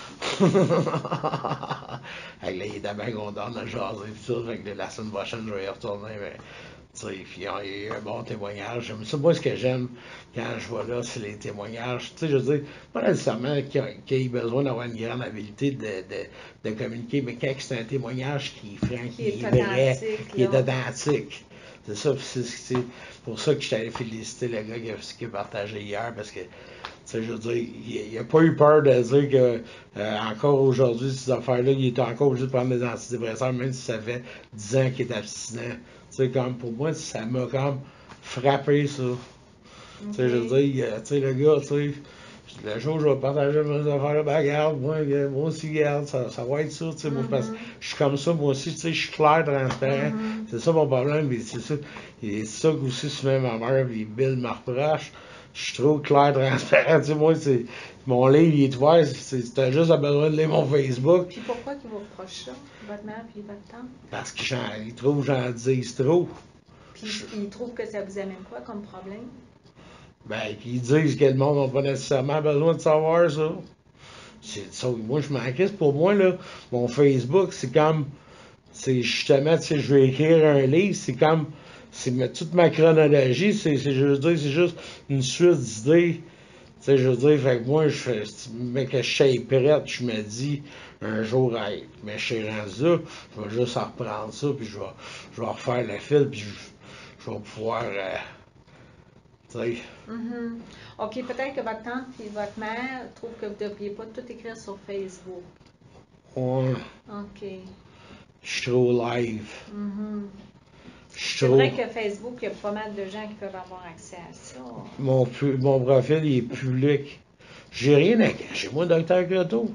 Fait que là, il était bien content de jaser pis tout. Fait que là, la semaine prochaine, je vais y retourner, mais, tu sais, puis il y a eu un bon témoignage. J'aime ça, moi, ce que j'aime quand je vais là, c'est les témoignages. Tu sais, je veux dire, pas nécessairement qu'il y ait besoin d'avoir une grande habilité de, de, de communiquer, mais quand c'est un témoignage qui est franc, qui, Qui est est vrai, authentique, qui est là. authentique. C'est ça, puis c'est c'est pour ça que je suis allé féliciter le gars qui a, qui a partagé hier, parce que, tu sais, je veux dire, il n'a pas eu peur de dire que, euh, encore aujourd'hui, ces affaires-là, il est encore obligé de prendre des antidépresseurs, même si ça fait dix ans qu'il est abstinent. Tu sais, comme, pour moi, ça m'a comme frappé, ça. Tu sais, je veux dire, tu sais, le gars, tu sais, le jour où je vais partager mes affaires, ben regarde, moi, moi aussi, regarde, ça, ça va être ça, tu sais, moi, parce que je suis comme ça, moi aussi, tu sais, je suis clair, transparent. Mhm. C'est ça mon problème, puis c'est ça. Et c'est ça que aussi, souvent, ma mère, puis Bill me reproche. Je suis trop clair, transparent. Tu sais, moi, c'est, mon livre, il est ouvert. C'est, t'as juste besoin de lire mon Facebook. Puis pourquoi qu'ils vous reprochent ça, votre mère puis votre tante? Parce qu'ils trouvent que j'en dis trop. Puis ils trouvent que ça vous amène quoi comme problème? Ben, qu'ils disent que le monde n'a pas nécessairement besoin de savoir ça. C'est ça. Moi, je m'en crisse. Pour moi, là, mon Facebook, c'est comme. C'est justement, tu sais, je vais écrire un livre, c'est comme. C'est toute ma chronologie, c'est, c'est, je veux dire, c'est juste une suite d'idées. Tu sais, je veux dire, fait que moi, je fais, mais que je suis prête, je me dis, un jour, hey, mais je suis rendu là, je vais juste en reprendre ça, puis je vais, je vais refaire le fil, puis je, je vais pouvoir, euh, tu sais. Mm-hmm. OK, peut-être que votre tante et votre mère trouvent que vous ne devriez pas tout écrire sur Facebook. Ouais. OK. Je suis trop live. Mm-hmm. C'est trop... vrai que Facebook, il y a pas mal de gens qui peuvent avoir accès à ça. Mon, mon profil, il est public. J'ai rien à cacher, moi, docteur Croteau.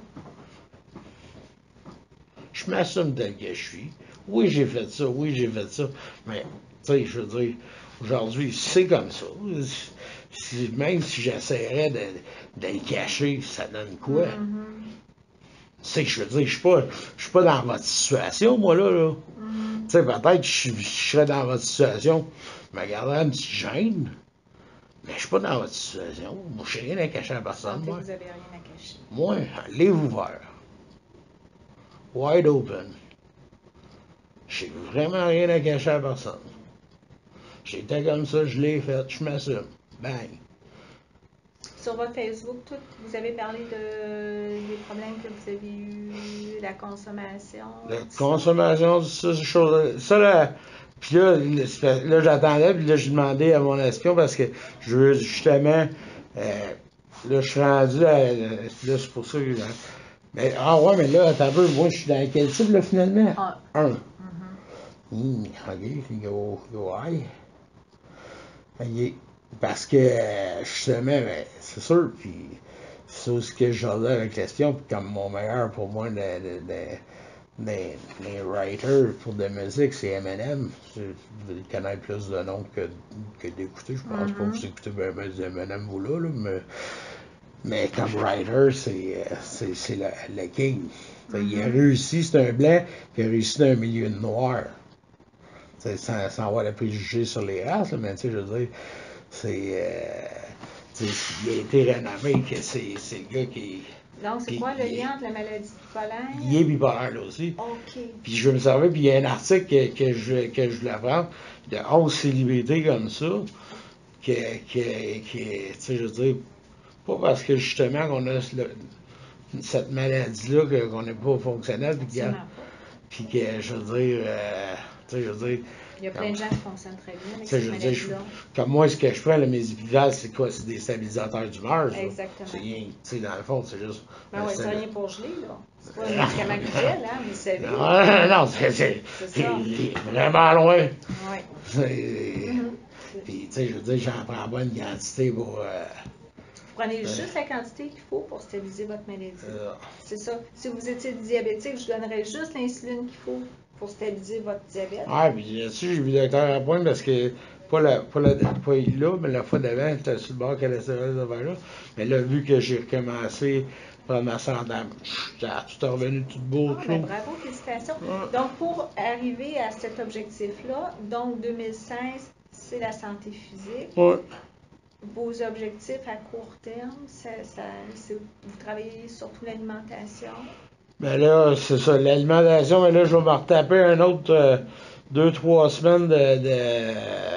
Je m'assume tel que je suis. Oui, j'ai fait ça, oui, j'ai fait ça. Mais, tu sais, je veux dire, aujourd'hui, c'est comme ça. Si, même si j'essaierais de, de le cacher, ça donne quoi? Mm-hmm. Tu sais, je veux dire, je suis pas, je suis pas dans votre situation, moi, là. là. Mm-hmm. Tu sais, peut-être que je, je serais dans votre situation, je me garderais une petite gêne. Mais je suis pas dans votre situation. Moi, je n'ai rien à cacher à personne. Vous Moi, vous avez rien à cacher. moi, un livre ouvert. Wide open. J'ai vraiment rien à cacher à personne. J'étais comme ça, je l'ai fait, je m'assume. Bang. Sur votre Facebook, tout, vous avez parlé de, des problèmes que vous avez eus, la consommation. La consommation, ça, c'est chose. Ça, là. Puis là, là j'attendais, puis là, je demandais à mon espion parce que je veux justement. Euh, là, je suis rendu à. Là, c'est pour ça que. Mais, ah ouais, mais là, t'as vu, moi, je suis dans quel type, là, finalement? Un. Un. Mm-hmm. Mmh, ok, go, go high. Ok. Parce que, justement, ben, c'est sûr, puis c'est ce que j'allais avec la question, puis comme mon meilleur pour moi, de, de, de, des, des writers pour de musique, c'est Eminem. Vous devez connaître plus de noms que, que d'écouter. Je pense mm-hmm. pas que vous écoutez bien ben Eminem, vous là, là, mais, mais comme writer, c'est, c'est, c'est le, le king. Mm-hmm. Il a réussi, c'est un blanc qui a réussi dans un milieu de noir. Sans, sans avoir de préjugés sur les races, là, mais tu sais, je veux dire, c'est. Euh, il a été renommé que c'est, c'est le gars qui. Donc, c'est qui, quoi le lien entre la maladie bipolaire? Il est bipolaire, là aussi. OK. Puis je vais me servir, puis il y a un article que, que, je, que je voulais prendre de onze célébrités comme ça, qui, qui, qui tu sais, je veux dire, pas parce que justement qu'on a le, cette maladie-là, qu'on n'est pas fonctionnel, puis, puis que, je veux dire, euh, tu sais, je veux dire. Il y a plein de gens qui fonctionnent très bien avec cette maladie-là. Comme moi, ce que je fais, là, mes épidurales, c'est quoi? C'est des stabilisateurs d'humeur. Exactement. C'est rien, tu sais, dans le fond, c'est juste. Ben oui, c'est rien pour geler, là. C'est pas un médicament que gèle, hein, vous savez. Non, non, c'est, c'est, c'est vraiment loin. Oui. C'est, mm-hmm. Puis, tu sais, je veux dire, j'en prends pas une quantité pour. Euh, Vous prenez euh, juste la quantité qu'il faut pour stabiliser votre maladie. Euh, c'est ça. Si vous étiez diabétique, je donnerais juste l'insuline qu'il faut pour stabiliser votre diabète. Ah, puis là-dessus, j'ai vu le docteur à point parce que, pas, la, pas, la, pas là, mais la fois d'avant, j'étais sur le bord qu'elle était là. Mais là, vu que j'ai recommencé à prendre ma santé, tout est revenu tout beau. Ah, ben, bravo, félicitations. Ouais. Donc, pour arriver à cet objectif-là, donc deux mille seize, c'est la santé physique. Oui. Vos objectifs à court terme, ça, ça, c'est, vous travaillez surtout l'alimentation? Ben là, c'est ça, l'alimentation, mais là, je vais me retaper un autre euh, deux, trois semaines de, de,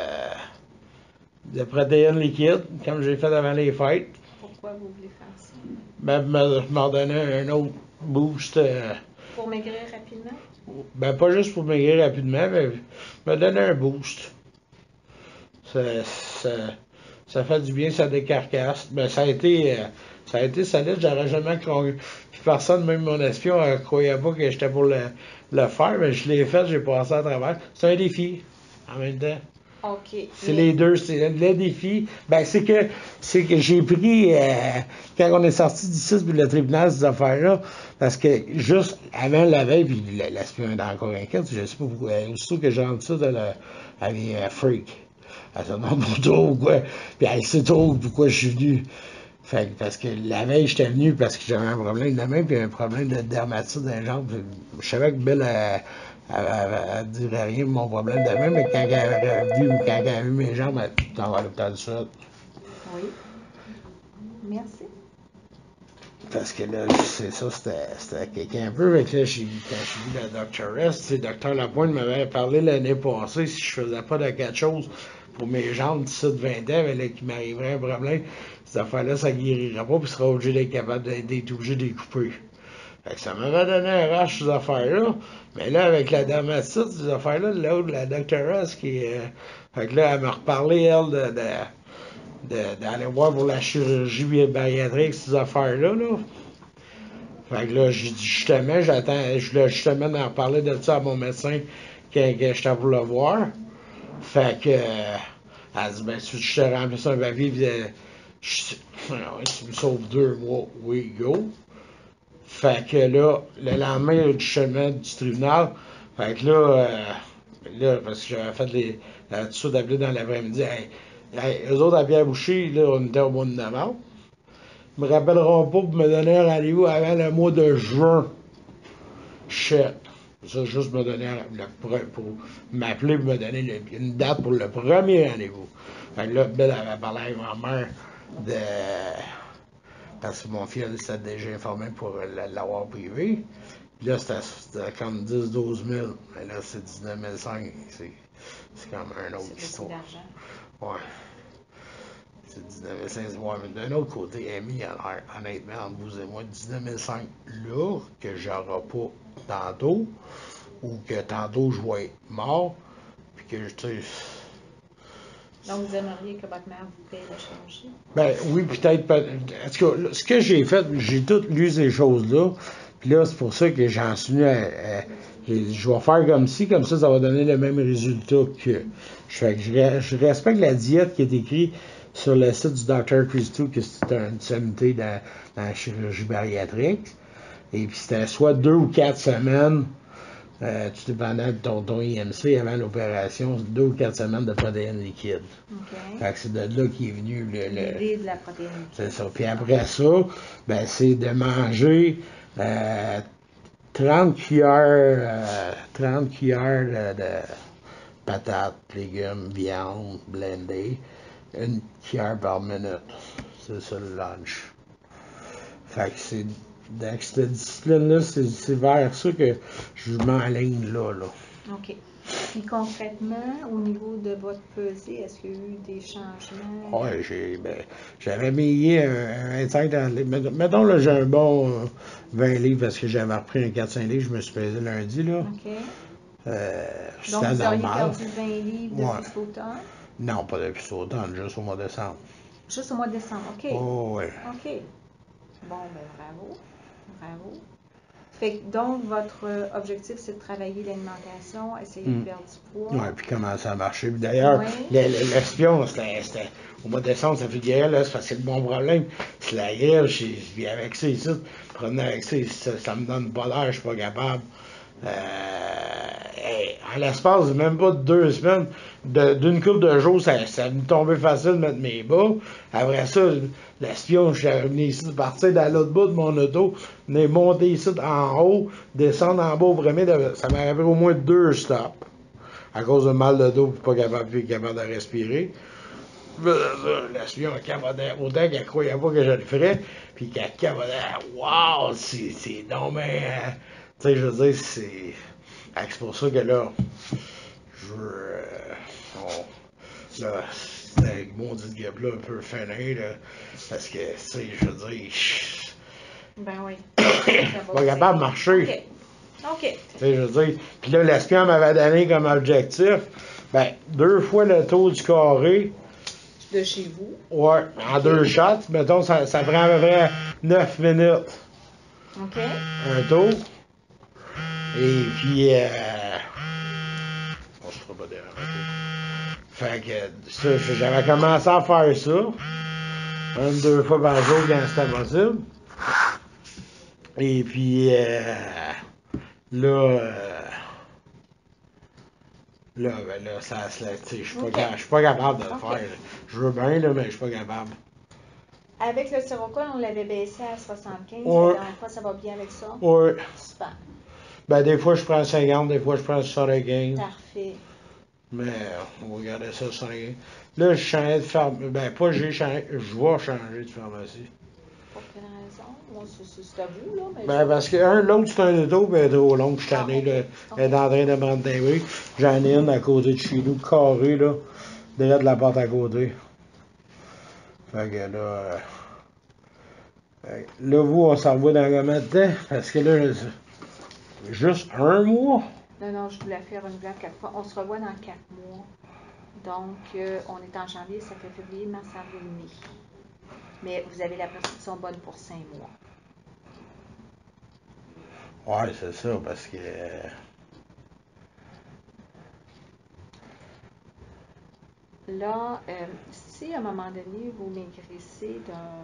de protéines liquides, comme j'ai fait avant les fêtes. Pourquoi vous voulez faire ça? Ben, je m'en donnais un autre boost. Euh, pour maigrir rapidement? Ben, pas juste pour maigrir rapidement, mais me donner un boost. Ça, ça, ça fait du bien, ça décarcasse. Ben, ça a été, euh, ça a été solide, j'aurais jamais cru. Puis personne, même mon espion, ne croyait pas que j'étais pour le, le faire, mais je l'ai fait, j'ai passé à travers. C'est un défi, en même temps. OK. C'est les deux, c'est le défi. Ben, c'est que c'est que j'ai pris, euh, quand on est sorti d'ici, le tribunal, ces affaires-là, parce que juste avant la veille, puis l'espion est encore inquiète, je sais pas pourquoi, aussitôt que j'entre ça, elle, elle est euh, freak. Elle se demande trop ou quoi, puis elle sait trop pourquoi je suis venu. Fait que, parce que la veille, j'étais venu parce que j'avais un problème de main, puis un problème de dermatite dans les jambes. Je savais que Bill, elle, elle, elle, elle dirait rien de mon problème de main, mais quand elle a vu, quand elle a vu mes jambes, elle dit, t'en vas à l'hôpital de suite. Oui. Merci. Parce que là, c'est ça, c'était quelqu'un un peu. Fait que là, quand je suis vu la doctoresse, le docteur Lapointe m'avait parlé l'année passée si je faisais pas de quelque chose pour mes jambes d'ici de vingt ans, mais là, qu'il m'arriverait un problème, ces affaires-là, ça guérirait pas, puis il sera obligé d'être capable d'être obligé de les couper. Fait que ça m'avait donné un rush, ces affaires-là. Mais là, avec la dermatite, ces affaires-là, l'autre, la doctoresse, qui est. Euh, fait que là, elle m'a reparlé, elle, de. de d'aller voir pour la chirurgie bariatrique, ces affaires-là. Là. Fait que là, j'ai dit justement, j'attends, je voulais justement en parler de ça à mon médecin quand, quand j'étais pour le voir. Fait que, euh, elle dit, ben, si je te remplisse un papier, puis euh, je, alors, tu me sauves deux mois, oui, go. Fait que là, le lendemain du chemin du tribunal, fait que là, euh, là parce que j'avais fait les, la, tout ça d'appeler dans l'après-midi, hey, hey, eux autres à Pierre Boucher, là, on était au mois de novembre. Ils me rappelleront pas pour me donner un rendez-vous avant le mois de juin. Shit. Ça, juste me donner le, pour m'appeler pour me donner le, une date pour le premier rendez-vous. Fait que là, Bill avait parlé avec ma mère de. Parce que mon fils s'était déjà informé pour l'avoir privé. Puis là, c'était comme dix douze mille. Mais là, c'est dix-neuf mille cinq cents. C'est comme un autre histoire. Ouais. C'est dix-neuf mille cinq cents. Ouais, mais d'un autre côté, Amy, honnêtement, entre vous et moi, dix-neuf mille cinq cents là, que j'aurai pas tantôt, ou que tantôt je vais être mort, puis que, tu sais. Donc, vous aimeriez que votre mère vous paye la chirurgie? Ben oui, peut-être. En tout cas, ce que j'ai fait, j'ai tout lu ces choses-là. Puis là, c'est pour ça que j'en suis venu à, à, je vais faire comme ci, comme ça, ça va donner le même résultat que. Je, je, je respecte la diète qui est écrite sur le site du docteur Christou, que c'est une sommité dans, dans la chirurgie bariatrique. Et puis c'était soit deux ou quatre semaines. Euh, tout dépendant de ton, ton I M C avant l'opération, deux ou quatre semaines de protéines liquides. Okay. Fait que c'est de là qui est venu le. L'idée de la protéine liquide. C'est ça. Puis après ça, ben, c'est de manger euh, trente cuillères, euh, trente cuillères de, de patates, légumes, viande, blendée, une cuillère par minute. C'est ça le lunch. Fait que c'est. Dans cette discipline-là, c'est vers ça que je m'enligne là, là. OK. Puis concrètement, au niveau de votre pesée, est-ce qu'il y a eu des changements? Oui, j'ai, ben, j'avais mis un, un vingt-cinq dans les. Mettons, là, j'ai un bon euh, vingt livres parce que j'avais repris un quatre cinq livres, je me suis pesé lundi, là. OK. Euh, Donc, vous auriez normal. perdu vingt livres depuis Ouais. cet automne? Non, pas depuis cet automne, juste au mois de décembre. Juste au mois de décembre, OK. Oh, oui. OK. Bon, ben bravo. Bravo. Fait que donc, votre objectif, c'est de travailler l'alimentation, essayer mm. de perdre du poids. Oui, puis commencer à marcher. D'ailleurs, l'espion, c'était au mois de décembre, ça fait guérir, là, c'est parce que le bon problème. C'est la guerre, je vis avec ça ici, promener avec ça, ça, ça me donne pas l'air, je suis pas capable. Euh, hey, en l'espace de même pas de deux semaines, d'une couple de jours, ça, ça me tombait facile de mettre mes bas. Après ça, l'espion, je suis revenu ici, partir dans l'autre bout de mon auto, venir monter ici en haut, descendre en bas au premier, ça m'a rappelé au moins deux stops. À cause de mal de dos, pas capable, plus capable de respirer. L'espion capotait autant qu'elle croyait pas que je le ferais, puis qu'elle capotait, waouh, c'est non mais, euh, tu sais, je veux dire, c'est, c'est pour ça que là, je veux, euh, on, là, c'était mon dit gars-là un peu fainé, là, parce que, tu sais, je veux dire, ben oui, pas capable de marcher. Okay. OK. Tu sais, je veux dire, puis là, l'espion m'avait donné comme objectif, ben, deux fois le tour du carré. De chez vous? Ouais, en okay. deux shots. Mettons, ça, ça prend à peu près neuf minutes. OK. Un tour. Et puis, euh... on se fera pas derrière un tour. Fait que ça, j'avais commencé à faire ça. Une, deux fois par jour quand c'était possible. Et puis euh, là, euh, là, ben là, ça se laisse, je suis okay. pas capable de le okay. faire. Je veux bien, là, mais je suis pas capable. Avec le Sirocco, on l'avait baissé à soixante-quinze. Ouais. La dernière fois, ça va bien avec ça? Oui. Super. Ben, des fois, je prends cinquante, des fois, je prends soixante-quinze. Parfait. Mais on va garder ça soixante-quinze. Là, je changeais de pharmacie. Ben, pas j'ai changé, je vais changer de pharmacie. Pour quelle raison? Moi, c'est à vous, là. Mais ben, je... parce que un, l'autre, c'est un auto, ben, trop long, je suis tanné, ah, okay. là. Okay. Elle est en train de prendre des bruits. J'en ai une à côté de chez nous, carrée, là, derrière de la porte à côté. Fait que là. Euh... Là, vous, on s'en va dans combien de temps? Parce que là, juste un mois? Non, non, je voulais faire une blague quatre fois. On se revoit dans quatre mois. Donc, euh, on est en janvier, ça fait février, mars, avril, mai. Mais vous avez la prescription bonne pour cinq mois. Ouais, c'est ça, parce que... Là, euh, si à un moment donné, vous maigrissez d'un...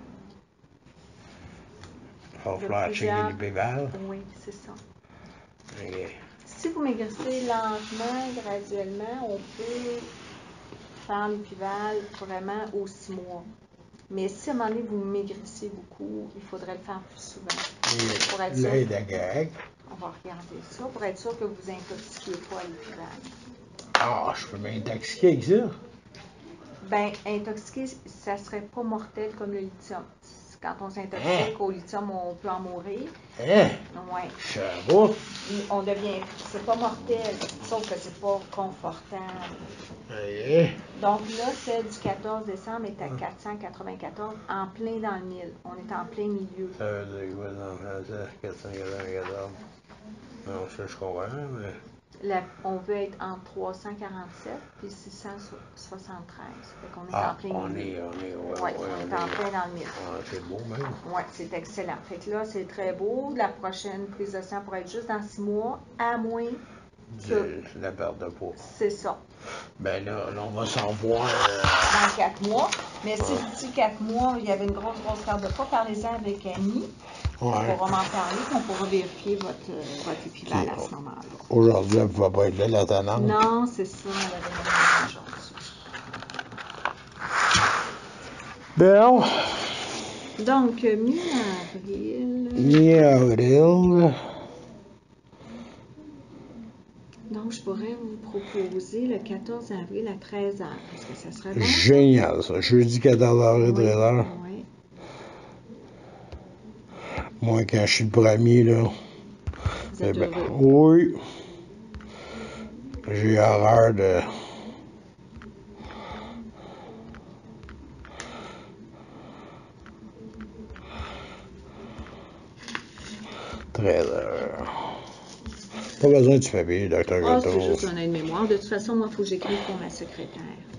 Il va falloir checker le péval. Oui, c'est ça. Okay. Si vous maigrissez lentement, graduellement, on peut faire l'épival vraiment aux six mois. Mais si à un moment donné, vous maigrissez beaucoup, il faudrait le faire plus souvent. Et pour être sûr. Que, on va regarder ça pour être sûr que vous intoxiquiez pas à l'épival. Ah, je peux m'intoxiquer avec ça? Ben, intoxiquer, ça serait pas mortel comme le lithium. Quand on s'intoxique hein? Au lithium, on peut en mourir. Hein? Oui. Je sais pas. On devient. C'est pas mortel, sauf que c'est pas confortable. Hein? Donc là, celle du quatorze décembre est à quatre cent quatre-vingt-quatorze, en plein dans le mille. On est en plein milieu. Ça veut dire quoi dans français? quatre cent quatre-vingt-quatorze. Non, ça, je comprends, mais. La, on veut être entre trois cent quarante-sept et six cent soixante-treize. Fait qu'on est ah, en plein on milieu. Est, on est, ouais, ouais, ouais, on, on est en plein dans le mille. Ah, c'est beau même. Oui, c'est excellent. Fait que là, c'est très beau. La prochaine prise de sang pourrait être juste dans six mois, à moins que... De la perte de poids. C'est ça. Ben là, là on va s'en voir. Euh... Dans quatre mois. Mais si d'ici quatre mois, il y avait une grosse, grosse perte de poids, parlez-en avec Annie. Ouais. On pourra m'en parler, puis on pourra vérifier votre, euh, votre épival à ce moment-là. Aujourd'hui, elle ne pouvait pas être là, la tannante. Non, c'est ça, elle avait une aujourd'hui. Bon. Donc, mi-avril. Mi-avril. Donc, je pourrais vous proposer le quatorze avril à treize heures. Est-ce que ça serait bon? Génial, ça. Jeudi quatorze avril, treize heures. Oui. Moi, quand je suis le premier, là. Vous êtes ben, heureux? Oui. J'ai horreur de. treize heures. Pas besoin de se faire payer, docteur Ah, Gâteau. c'est juste un aide-mémoire. De toute façon, moi, il faut que j'écrive pour ma secrétaire.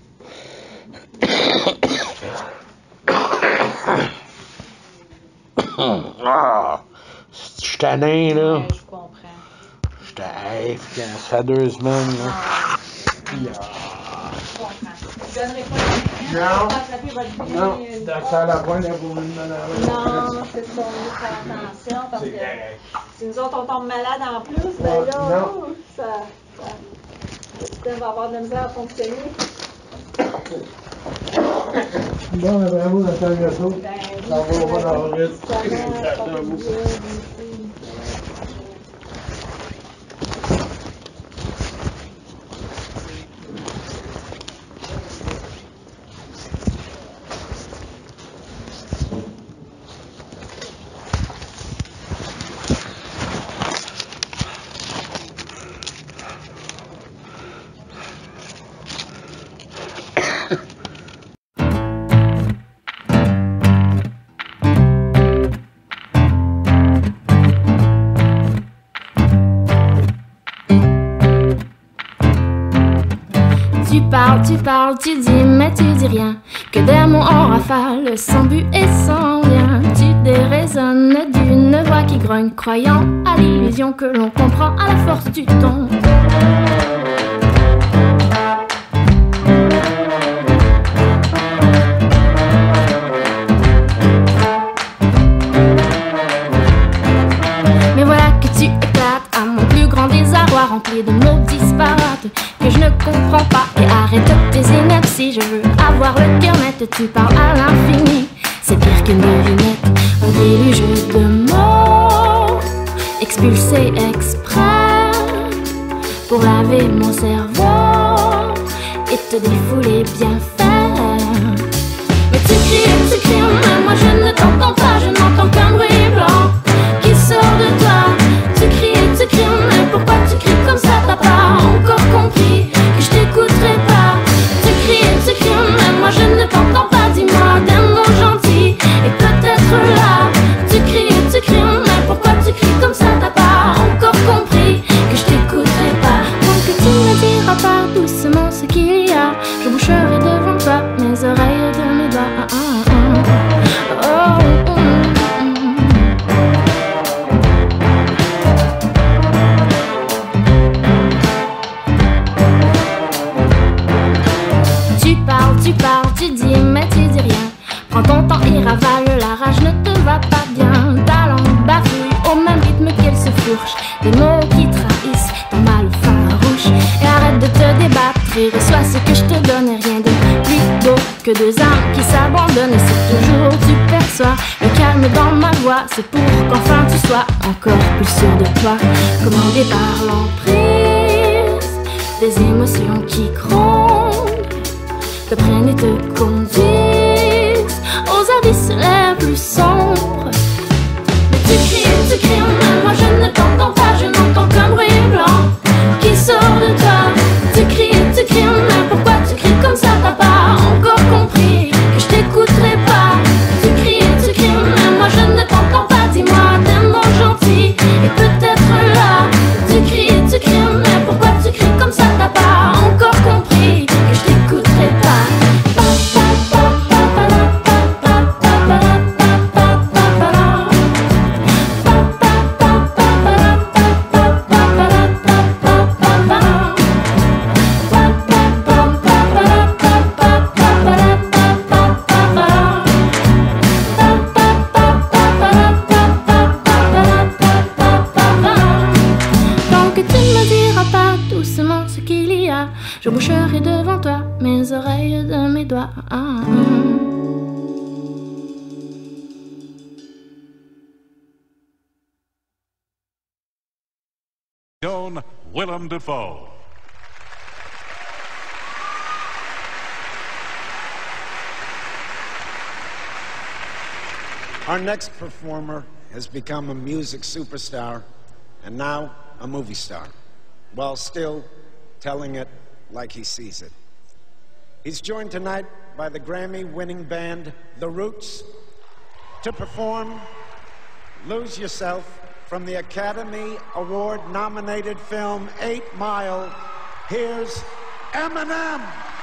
Ah! Je suis tanné, là. Ouais, je comprends. Je suis tanné, ça fait deux semaines, là. Ah. Puis, ah. Je comprends. Je donnerai pas de non, non, non, ça à la pointe, pour une malade. Non, c'est ça, on doit faire attention, parce que si nous autres, on tombe malade en plus, ben là, non. ça, ça, le système va avoir de la misère à fonctionner. Bon, ben, bravo, docteur Gâteau. Ben, ça va pas dans le rythme. Ça va, pas de bien, Tu parles, tu parles, tu dis, mais tu dis rien. Que des mots en rafale, sans but et sans lien. Tu déraisonnes d'une voix qui grogne, croyant à l'illusion que l'on comprend à la force du ton. si je veux avoir le cœur net, tu parles à l'infini. C'est pire qu'une devinette, un déluge de mots expulsés exprès pour laver mon cerveau et te défouler bien faire. Mais tu cries et tu cries, mais moi je ne t'entends pas, je n'entends qu'un bruit blanc qui sort de toi. Tu cries et tu cries, mais pourquoi tu cries comme ça? T'as pas encore compris que je t'écouterai pas. Tu cries et tu cries, mais moi je ne t'entends pas. Dis-moi des mots gentils et peut-être là. Tu cries et tu cries, mais pourquoi tu cries comme ça? T'as pas encore compris que je t'écouterai pas. Tant que tu ne diras pas doucement ce qu'il y a, je boucherai devant toi mes oreilles de mes doigts. Ah, ah, ah. Oh, oh, oh. Tu parles, tu dis, mais tu dis rien. Prends ton temps et ravale, la rage ne te va pas bien. Ta langue bafouille au même rythme qu'elle se fourche. Des mots qui trahissent ton mal farouche. Et arrête de te débattre et reçois ce que je te donne. Rien de plus beau que deux âmes qui s'abandonnent. Et c'est toujours tu perçois le calme dans ma voix. C'est pour qu'enfin tu sois encore plus sûr de toi. Commandé par l'emprise des émotions qui grondent, te prennent et te conduisent aux abysses les plus sombres. Mais tu cries et tu cries, mais moi je ne t'entends pas, je n'entends qu'un bruit blanc qui sort de toi. Tu cries et tu cries, mais pourquoi tu cries comme ça? T'as pas encore compris que je t'écouterai pas. Tu cries et tu cries, mais moi je ne t'entends pas. Dis-moi des mots gentils et peut-être là. Tu cries et tu cries, mais pourquoi tu cries comme ça? T'as pas encore compris que je t'écouterai pas. Je boucherai devant toi mes oreilles de mes doigts. Ah, ah. Joan Willem Dafoe. Our next performer has become a music superstar and now a movie star, while still telling it like he sees it. He's joined tonight by the Grammy-winning band The Roots to perform Lose Yourself from the Academy Award-nominated film Eight Mile. Here's Eminem.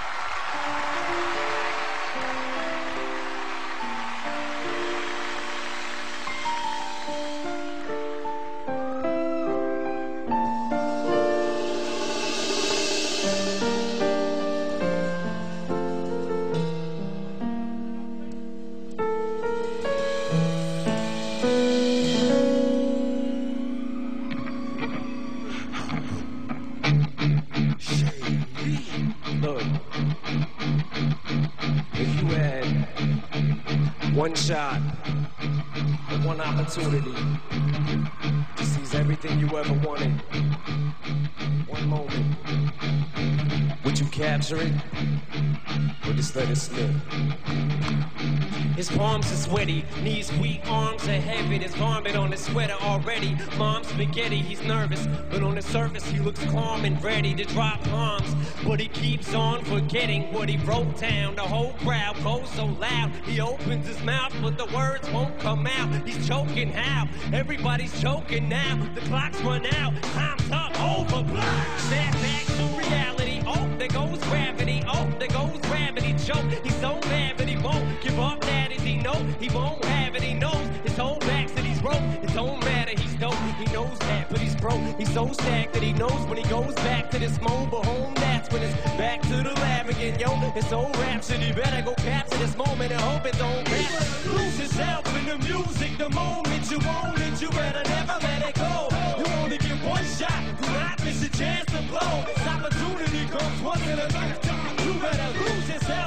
One shot, one opportunity to seize everything you ever wanted. One moment. Would you capture it or just let it slip? His palms are sweaty, knees weak, arms are heavy. There's vomit on his sweater already. Mom's spaghetti, he's nervous, but on the surface he looks calm and ready to drop bombs. But he keeps on forgetting what he wrote down. The whole crowd goes so loud. He opens his mouth, but the words won't come out. He's choking how? Everybody's choking now. The clock's run out. Time's up. Over. Snap back to reality. Oh, there goes gravity. Oh, there goes gravity. Choke. He's so mad, but he won't give up. That is he know he won't have it. He knows his whole back that he's broke. It don't matter. He's dope. He knows that, but he's broke. He's so stacked that he knows when he goes back to this mobile home. That's when it's back to the lab again, yo. It's so rhapsody. Better go capture this moment and hope it don't pass. Lose yourself in the music. The moment you own it, you better never let it go. You only get one shot. Do not miss a chance to blow. This opportunity comes once in a lifetime. You better lose yourself.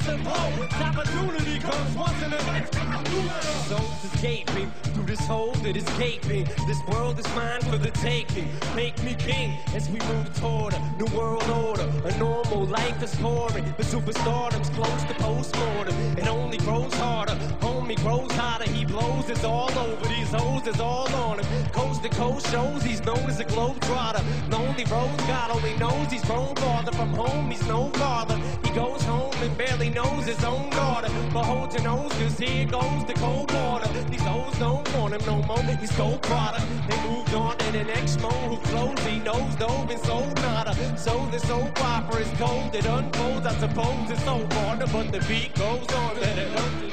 to blow. This opportunity comes once in a lifetime. Souls escaping through this hole that is gaping. This world is mine for the taking. Make me king as we move toward a new world order. A normal life is pouring, but superstardom's close to postmortem. It only grows harder, homie grows hotter. He blows, it's all over. These hoes is all on him. Coast to coast shows, he's known as a globetrotter. Lonely roads, God only knows he's grown farther from home. He's no father. He goes home and barely knows his own daughter. But hold your nose, cause here goes the cold water. These hoes don't want him no more. He's gold product. They moved on to the next mo who flows. He knows dove and sold nada. So the soap opera is cold. It unfolds. I suppose it's so harder, but the beat goes on. Let it go.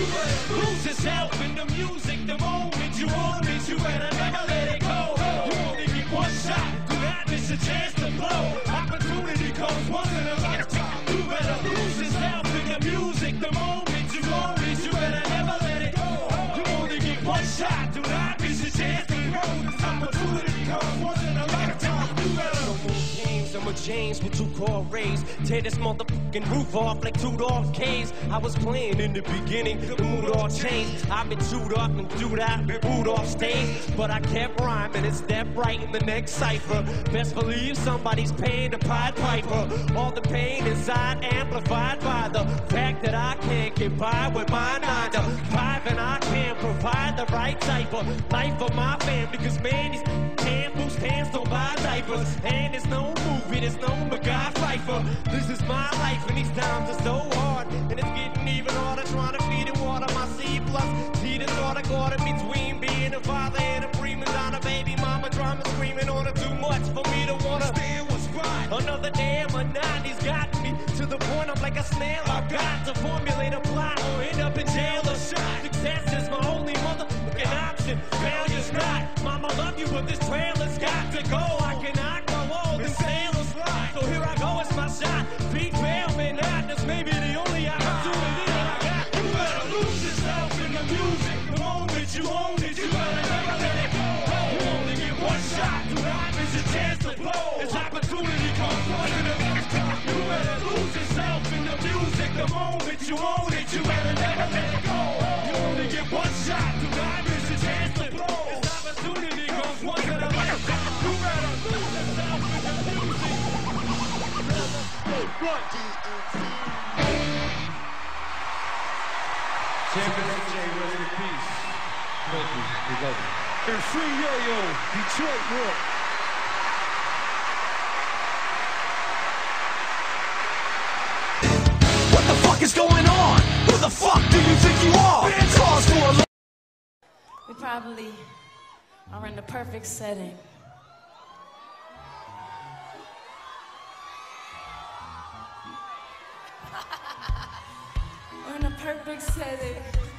Lose yourself in the music. The moment you own it, you better never let it go. You only get one shot. Do not miss a chance to blow. Opportunity comes once in a lifetime. You better lose yourself in the music. The moment you own it, you better never let it go. You only get one shot. Do not miss a chance to blow. This opportunity comes once in a lifetime. You better. No more games. I'ma change what you call raise. Tear this motherfucking roof off like two off K's. I was playing in the beginning, the mood all changed. I've been chewed up and chewed out, been booed off stage. But I kept rhyming and stepped right in the next cipher. Best believe somebody's paying the Pied Piper. All the pain inside amplified by the fact that I can't get by with my nine to five. And I can't provide the right type of life for my family. Cause man, these can't boost hands, don't buy diapers. And it's no movie, there's no MacGyver. This is my life and these times are so hard. And it's getting even harder trying to feed and water my C plus. See the thought I caught in between being a father and a prima donna. Baby mama drama screaming on her too much for me to wanna stand what's right. Another day monotony's got me to the point I'm like a snail. I've got to formulate a plot or end up in jail or shot. Success is my only motherfucking option. Failure's not. Mama love you, but this trailer's got to go. I cannot go old and sailors fly. So here I go, it's my shot. Beat fail, man, not. This may be the only opportunity that I got. You better lose yourself in the music. The moment you own it, you better never let it go. You only get one shot. Do not miss a chance to blow. This opportunity comes once in a lifetime. You better lose yourself in the music. The moment you own it, you better never let it go. You only get one shot. Do not miss a chance to blow. This opportunity comes once in a lifetime. You better lose yourself in the music. What? Champion M J, rest in peace. Thank you. We love you. And free Yo-Yo, Detroit Rock. What the fuck is going on? Who the fuck do you think you are? Cause for a We probably are in the perfect setting. We're in a perfect setting.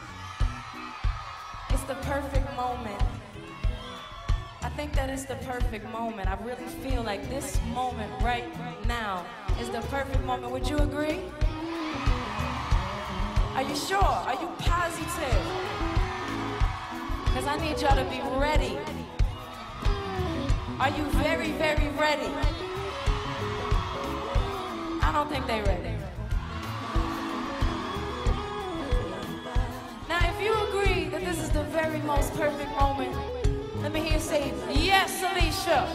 It's the perfect moment. I think that it's the perfect moment. I really feel like this moment right now is the perfect moment. Would you agree? Are you sure? Are you positive? Because I need y'all to be ready. Are you very, very ready? I don't think they're ready. Now, if you agree that this is the very most perfect moment, let me hear you say, yes, Alicia.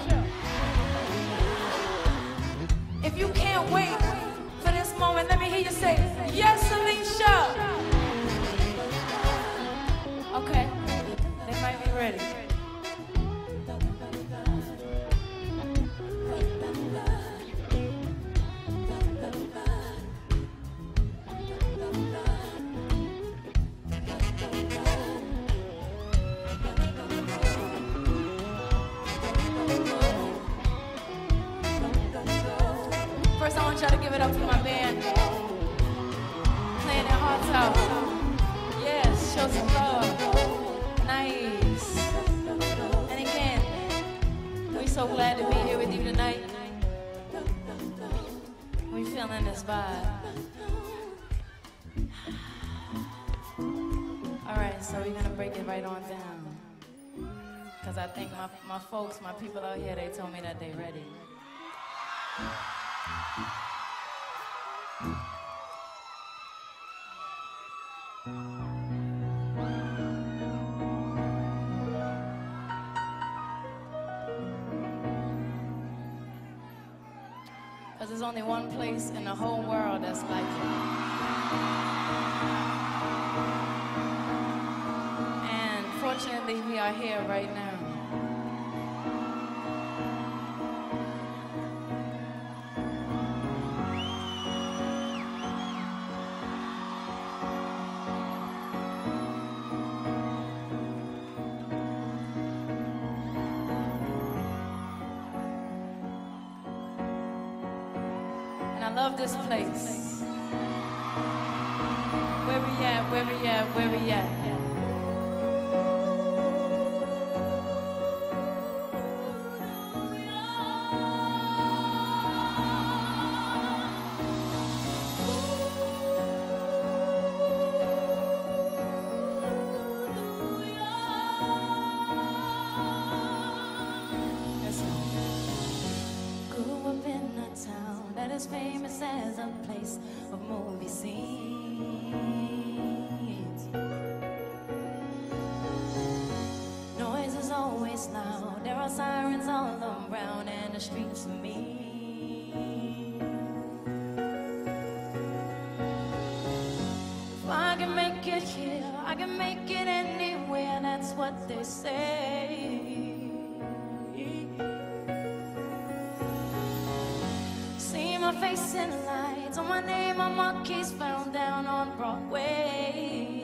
If you can't wait for this moment, let me hear you say, yes, Alicia. Okay, they might be ready. First, I want y'all to give it up for my band. Playing their hearts out. Yes, show some love. Nice. And again, we're so glad to be here with you tonight. We feeling this vibe. All right, so we're gonna break it right on down. Cause I think my, my folks, my people out here, they told me that they ready. there's only one place in the whole world that's like it. And fortunately, we are here right now. I love this place. Where we at, where we at, where we at? As famous as a place of movie scenes. Noise is always loud, there are sirens all around, and the streets are mean. If I can make it here, I can make it anywhere, that's what they say. My face in lights, on my name, on marquees found down on Broadway.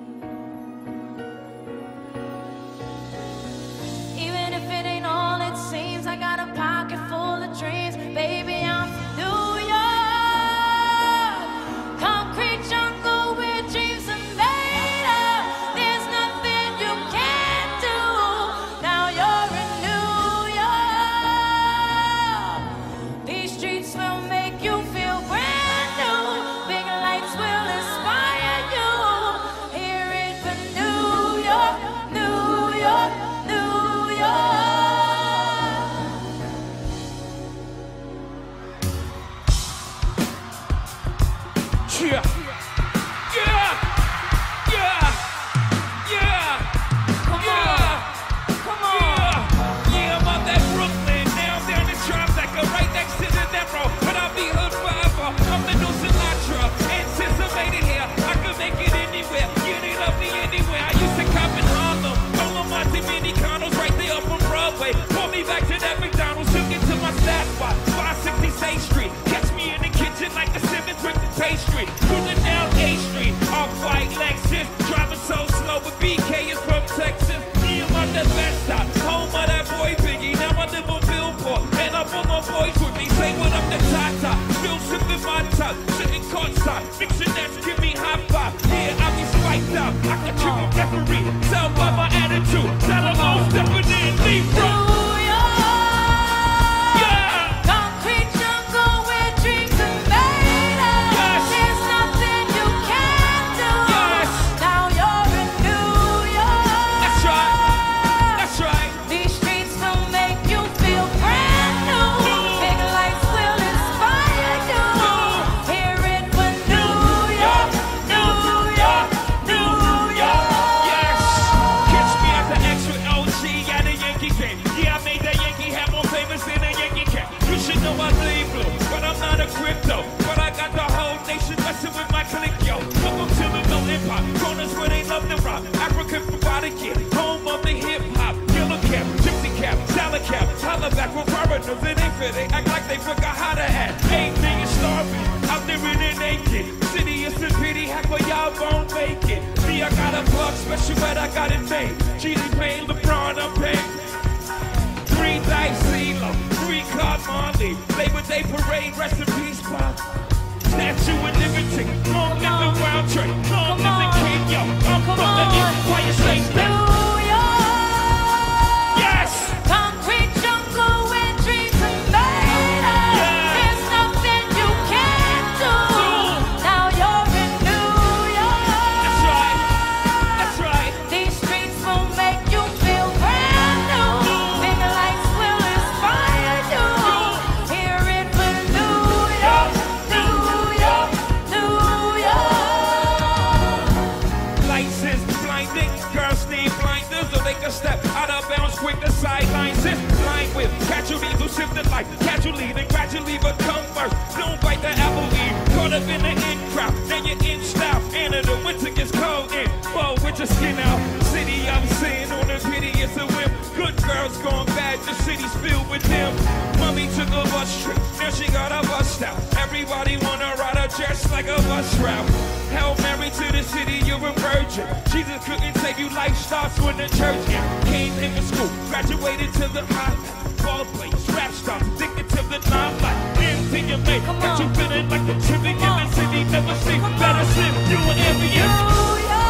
Even if it ain't all it seems, I got a pocket full of dreams. Baby, I'm from New York, concrete jungle where dreams are made of. There's nothing you can't do. Now you're in New York. These streets will make you feel brand new. Big lights will inspire you. Hear it for New York, New York, New York. Yeah, yeah, yeah, yeah. Come on, come on. Yeah, I'm out that Brooklyn, now I'm down in Tribeca, right next to the Narrow. But I'll be hood forever. I'm the new Sinatra, anticipated here. I could make it anywhere. Yeah, they love me anywhere. I used to cop in Harlem, all of my Dominicanos right there up on Broadway. Pull me back to that McDonald's, took it to my staff spot, five sixty-eighth Street. Catch me in the kitchen like the Simmons with the pastry. Cruising down A Street, off-white Lexus, driving so slow, but B K is from Texas. Yeah, I'm at the best stop, home of that boy Biggie. Now I live on Billboard, and I'm on my boys with me. Say what up the Tata, still sipping my top, sitting courtside, mixing that, give me high five. Yeah, I be spiked out, I can trick a referee, tell by my attitude, tell them all stepping in, leave from. Concrete jungle where dreams are made of. There's nothing you can't do. Now you're in New York. That's right, that's right. These streets will make you feel brand new. Big lights will inspire you. Hear it for New York, New York, New York. Yes, catch me at the X with O G at a Yankee game. Yeah, I made that Yankee hat more famous than a Yankee cat. You should know I bleed blue, but I'm not a crypto. But I got the whole nation messing with my click, yo. Welcome to the no hip hop, corners where they love to rock. African robotic kid, home of the hip hop. Yellow cap, gypsy cap, salad cap, holla back with foreigners. It ain't fit, they act like they forgot how to act. Ain't niggas starving, out there in it naked. City is a pity, how come y'all won't make it? Me, I got a plug special, but I got it made. G D Payne, LeBron, I'm paid. Three dice CeeLo, three card Marley. Labor Day parade, rest in peace, Pop. Statue of Liberty, long live the Wild Trade, long live the King, yo. I'm from the Empire State. New York. Yes. Concrete jungle where dreams are made of. There's nothing you can't do. Now you're in New York. That's right. That's right. These streets will make you feel brand new. Big lights will inspire you. Hear it for New York, New York, New York. Lights is blinding, girls need blinders so they can step out of bounds quick. The sidelines is blind with catch you enemies who shift the life casually, then gradually become first. Don't bite the apple eve, caught up in the in crowd. Now you're in style, and in the winter gets cold in. Whoa, with your skin out. City I'm seeing on the pity, it's a whim. Good girls gone bad, the city's filled with them. Mommy took a bus trip, now she got a bus out. Everybody wanna ride her just like a bus route. Hail Mary to the city, you're a virgin. Jesus couldn't save you, life starts when the church ends. Came into school, graduated to the high. Ball players, rap stars, addicted to the limelight. Anything you make, got you feeling like the tripping in the city. Never seen better slip, you an ambient.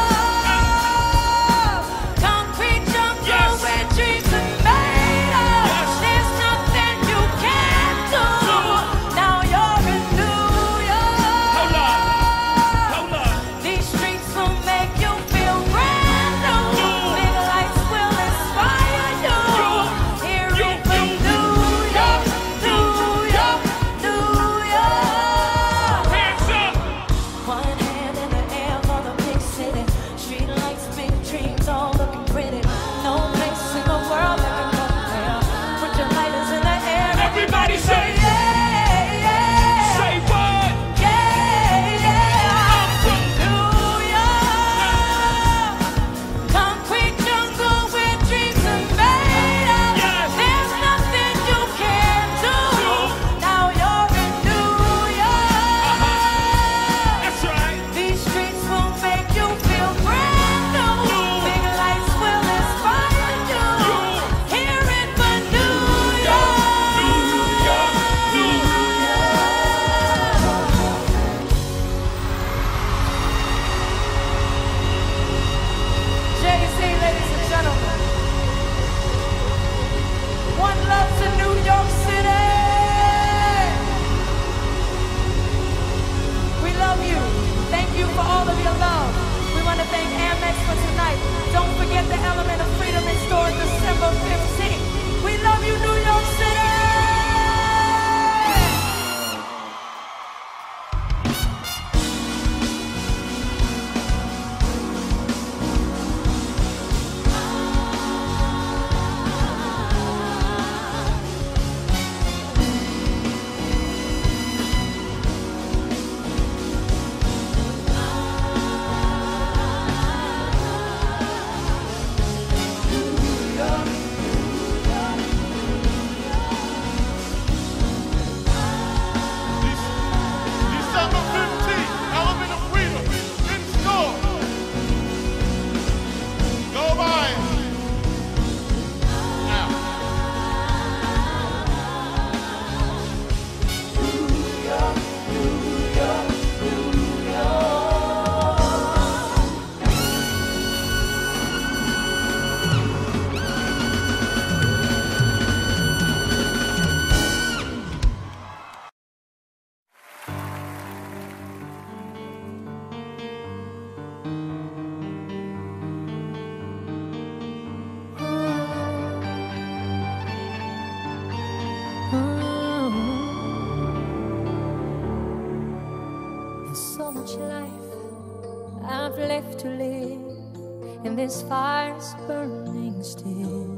To live, and this fire's burning still.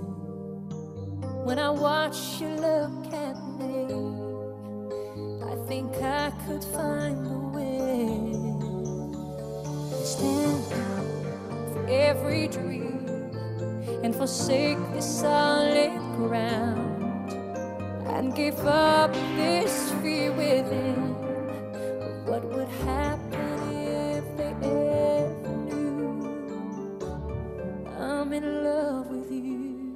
When I watch you look at me, I think I could find a way to stand out for every dream and forsake this solid ground and give up this fear within of what would happen if they ever I'm in love with you.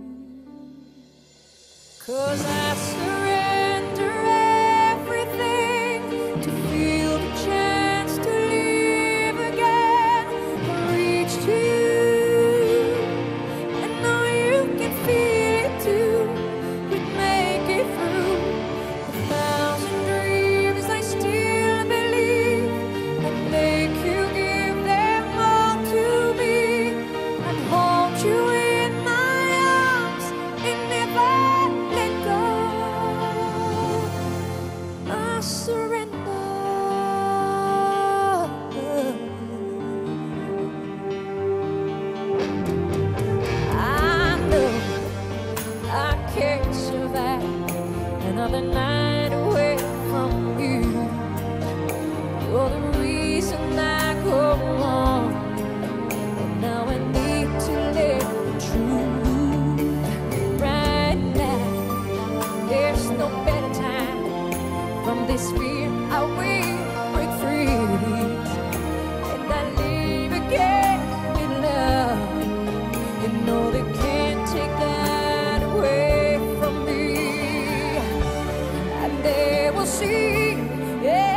'Cause I surrender everything to feel the chance to live again. Reach to you, and know you can feel it too. We'd make it through a thousand dreams. I still believe and make you give them all to me. I'd hold you in my arms and never let go. I surrender. I know I can't survive another night away from you. You're the reason I go on, and now I need to live the truth. Right now, there's no better time. From this fear I will break free, and I live again with love. You know they can't take that away from me, and they will see, yeah.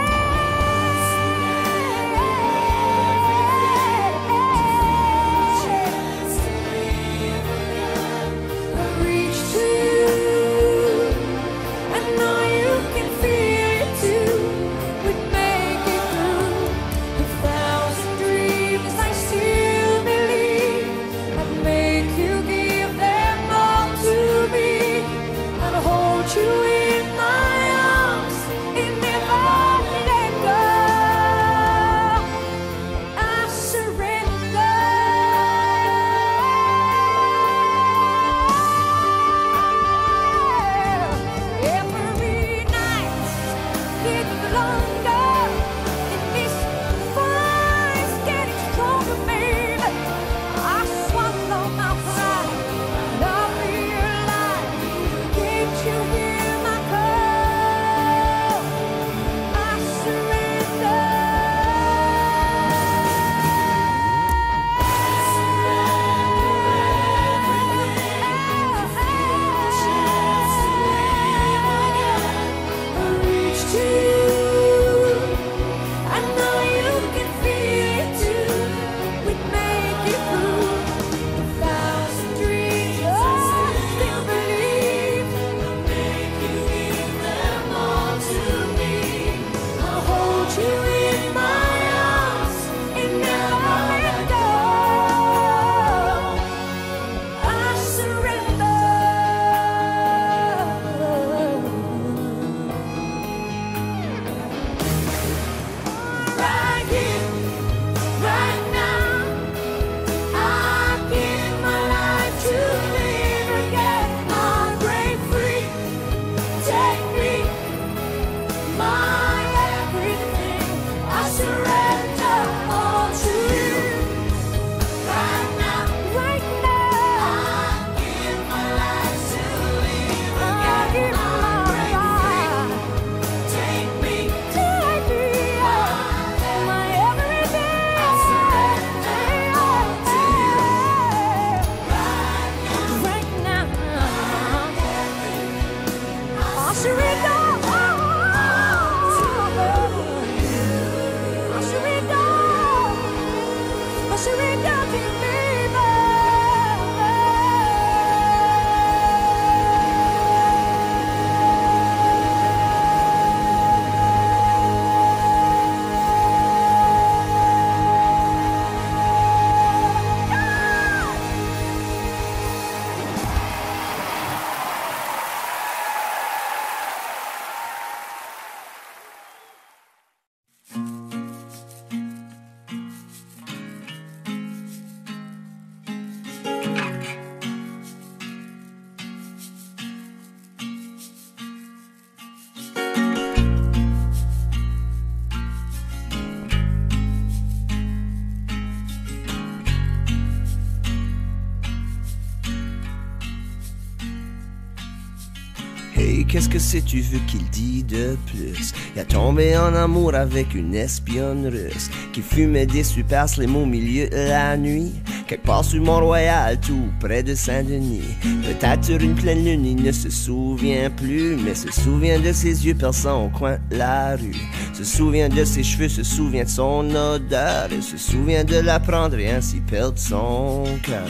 Hey, qu'est-ce que c'est tu veux qu'il dit de plus? Il a tombé en amour avec une espionne russe qui fumait des super slim au milieu de la nuit, quelque part sur Mont-Royal, tout près de Saint-Denis. Peut-être une pleine lune, il ne se souvient plus, mais se souvient de ses yeux perçants au coin de la rue. Se souvient de ses cheveux, se souvient de son odeur, et se souvient de la prendre et ainsi perdre son cœur.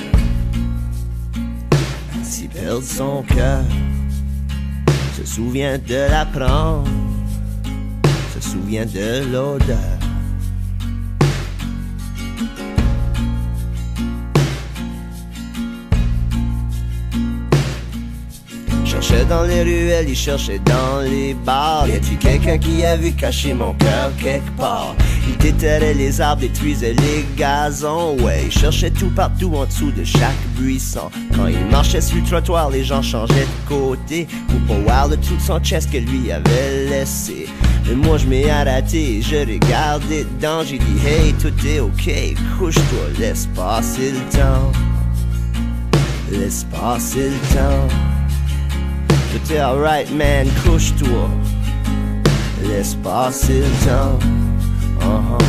Ainsi perdre son cœur. Se souvient de la prendre, se souvient de l'odeur. Cherchait dans les ruelles, il cherchait dans les bars. Y a-t-il quelqu'un qui a vu cacher mon cœur quelque part? Il déterrait les arbres, détruisait les gazons. Ouais, il cherchait tout partout en dessous de chaque buisson. Quand il marchait sur le trottoir, les gens changeaient de côté pour pas voir le trou de son chest que lui avait laissé. Mais moi je m'ai arrêté, je regardais dedans, j'ai dit hey, tout est ok, couche-toi, laisse passer le temps. Laisse passer le temps. Tout est alright man, couche-toi, laisse passer le temps. Uh-huh.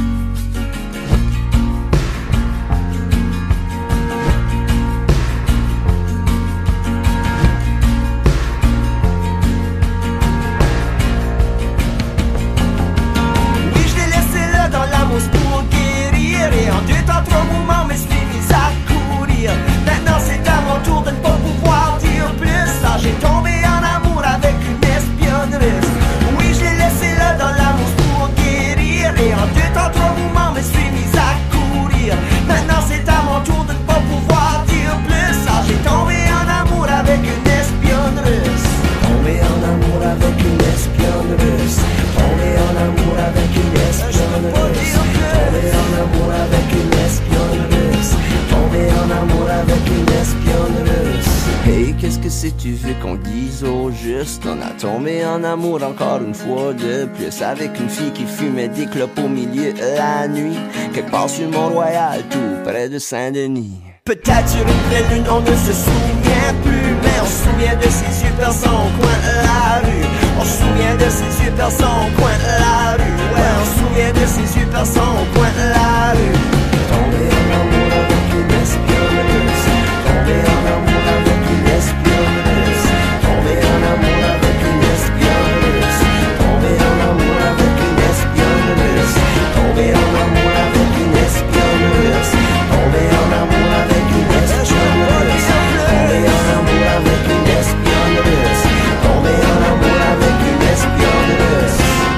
Pour guérir et en deux temps trois mouvements me suis mis à courir. Maintenant c'est à mon tour de ne pas pouvoir dire plus. Ah, j'ai tombé en amour avec une espionne russe. Oui, je l'ai laissé là dans la mousse pour guérir et en deux temps trois mouvements me suis mis à courir. Maintenant c'est à mon tour de ne pas pouvoir dire plus. Ah, j'ai tombé en amour avec une espionne russe. Tombé en amour avec une espionne russe. Tombé en amour avec une espionne russe. Tombé en amour avec une espionne russe. Tombé en amour avec une espionne russe. Hey, qu'est-ce que c'est tu veux qu'on dise au juste? On a tombé en amour encore une fois de plus avec une fille qui fumait des clopes au milieu de la nuit, quelque part sur Mont-Royal, tout près de Saint-Denis. Peut-être sur une pleine lune, on ne se souvient plus, mais on se souvient de ses yeux perçants au coin de la rue. On se souvient de ses yeux perçants au coin de la rue. Ouais, on se souvient de ses yeux perçants au coin de la rue. Tombé en amour avec une espionne russe. Tombé en amour avec une espionne russe. Tombé en amour avec une espionne russe. Tombé en amour avec une espionne russe. Tombé en amour avec une espionne russe. Tombé en amour avec une espionne russe. Tombé en amour avec une espionne russe. Tombé en amour avec une espionne russe.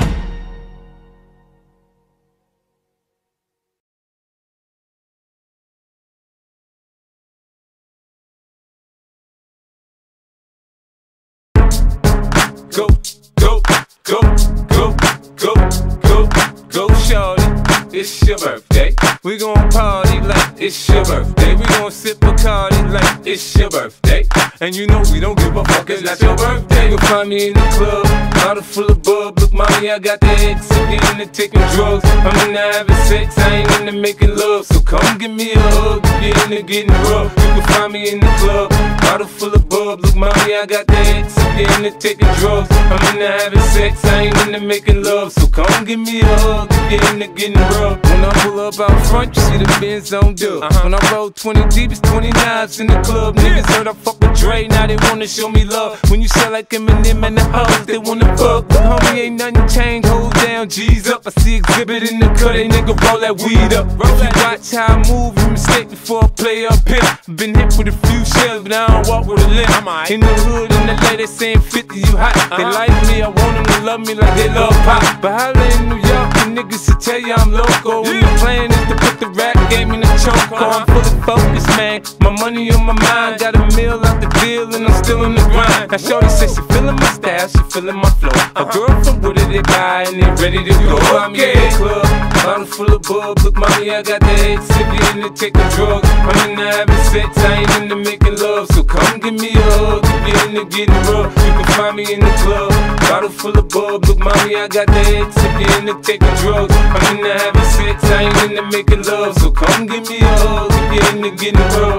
Go, go, go, go, go, go, go, shorty. It's your birthday. We gon' party like it's your birthday. We gon' sip Bacardi like it's your birthday. And you know we don't give a fuck, it's not your birthday. You'll find me in the club, bottle full of bub. Look, mommy, I got the X, I'm into taking drugs. I'm into having sex, I ain't into making love. So come give me a hug, if you're into getting rough. You can find me in the club, bottle full of bub. Look, mommy, I got the X, I'm into taking drugs. I'm into having sex, I ain't into making love. So come give me a hug, if you're into getting rough. When I pull up out front, you see the Benz on dub. Uh-huh. When I roll twenty deep, it's twenty knives in the club. Niggas heard I fuck with Dre, now they wanna show me love. When you sell like Eminem and the hoes, they wanna fuck. But homie, ain't nothing changed, hold down, G's up. I see exhibit in the cut, they nigga roll that weed up. If you watch how I move, you mistake before I play up here. Been hit with a few shells, but I don't walk with a limp. In the hood, in the lady saying fifty, you hot. They like me, I want them to love me like they love pop. But holla in New York, the niggas should tell you I'm loco. When the plan is to put the rap game in the choke. I'm fully focused, man. My money on my mind. Got a meal out the deal and I'm still in the grind. Now shorty says she feeling my style, she feeling my flow. A girl from Wooded, they buy and they ready to go. I'm in the club, bottle full of bub. Look, mommy, I got the X, if you into taking drugs. I'm into having sex, I ain't into making love. So come give me a hug, if you into getting rough. You can find me in the club, bottle full of bub. Look, mommy, I got the X, if you into taking drugs. I'm into having sex, I ain't into making love. So come give me a hug, if you into getting rough.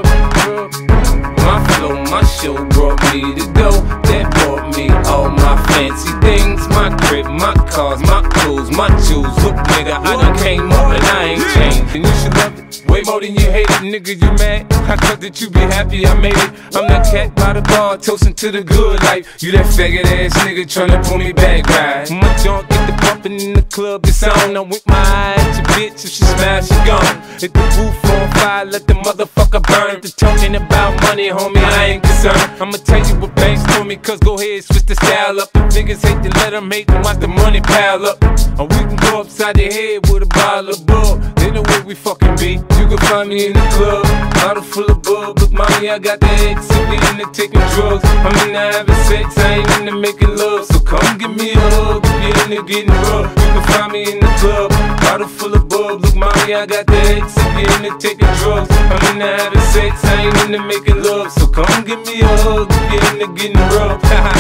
My flow, my show brought me to go. That brought me all my fancy things. My crib, my cars, my clothes, my jewels. Look, nigga, I done came up and I ain't changed. And you should love it way more than you hate it. Nigga, you mad? I thought that you be happy I made it. I'm that cat by the bar, toasting to the good life. You that faggot ass nigga tryna pull me back, right? My junk get the bumpin' in the club, it's on. I'm with my eye at your bitch, if she smash, she gone. Hit the roof on fire, let the motherfucker burn. The talking about money, homie, I ain't concerned. I'ma tell you what banks told me, cause go ahead, switch the style up. If niggas hate to let them hate them, watch the money pile up. Or we can go upside the head with a bottle of bub. They know where we fucking be. You can find me in the club, bottle full of bub. Look, mommy, I got the X, if you into taking drugs. I'm into having sex, I ain't into making love. So come give me a hug, if you into getting rough. You can find me in the club, bottle full of bub. Look, mommy, I got the X. If you're into taking drugs, I'm into having sex. I ain't into making love. So come give me a hug if you're into getting rough.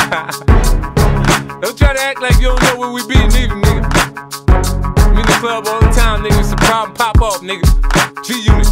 Don't try to act like you don't know where we be, neither, nigga. I'm in the club all the time, nigga. It's a problem, pop off, nigga. G-Unit.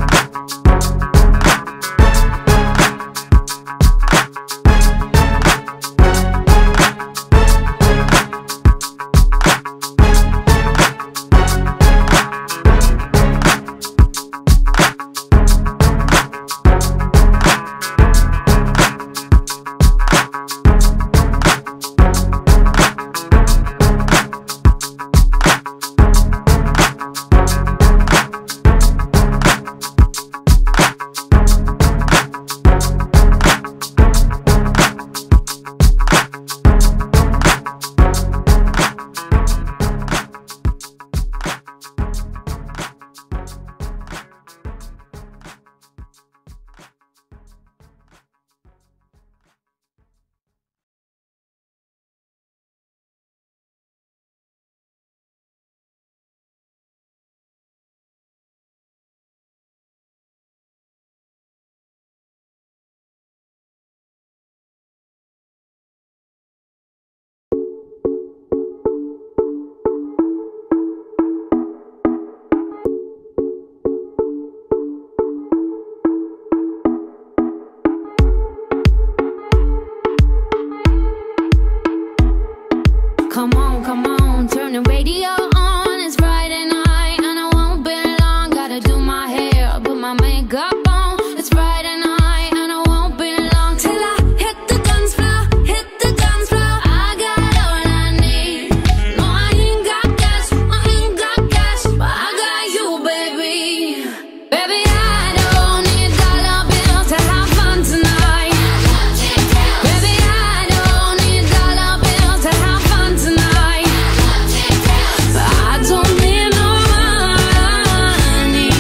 Come on, come on, turn the radio on. It's Friday night and I won't be long. Gotta do my hair, put my makeup on. It's Friday night and I won't be long till I hit the dance floor, hit the dance floor. I got all I need. No, I ain't got cash, I ain't got cash, but I got you, baby. Baby, I don't need dollar bills to have fun tonight. Baby, I don't need dollar bills to have fun tonight. But I don't need no money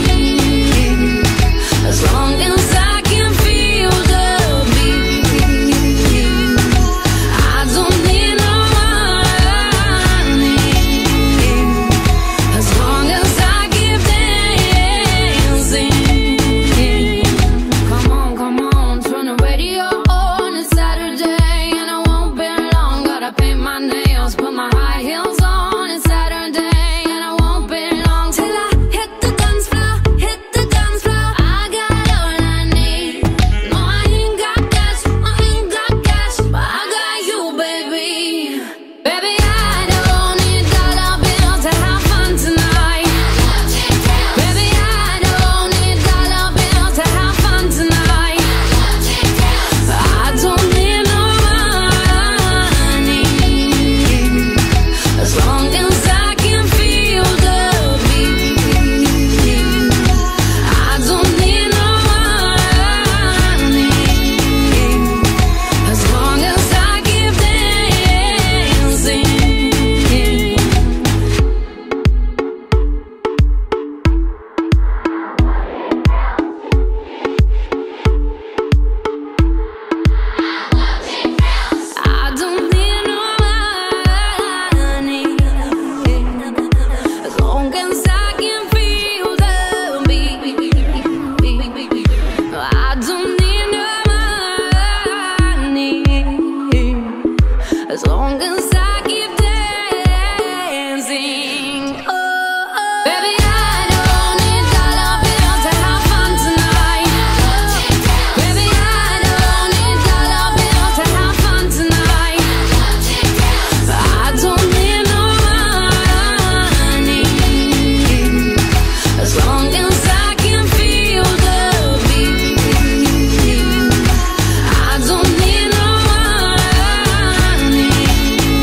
as long as I can feel the beat. I don't need no money as long as I keep dancing. Come on, come on, turn the radio on. It's Saturday and I won't be long. Gotta paint my nails, put my high heels on. It's Saturday and I won't be long till I hit the dance floor, hit the dance floor. I got all I need. No, I ain't got cash, I ain't got cash, but I got you, baby. Baby, I don't need dollar bills to have fun tonight. Baby, I don't need dollar bills to have fun tonight. But I don't need no money as long as I can feel the beat. I don't need no money as long as I keep dancing. I don't need no money as long as I can feel the beat. I don't need no money as long as I keep dancing. Oh, oh. Baby, I don't need dollar bills to have fun tonight. Baby, I don't need dollar bills to have fun tonight. But I don't need no money as long as I can feel the beat. I don't need no money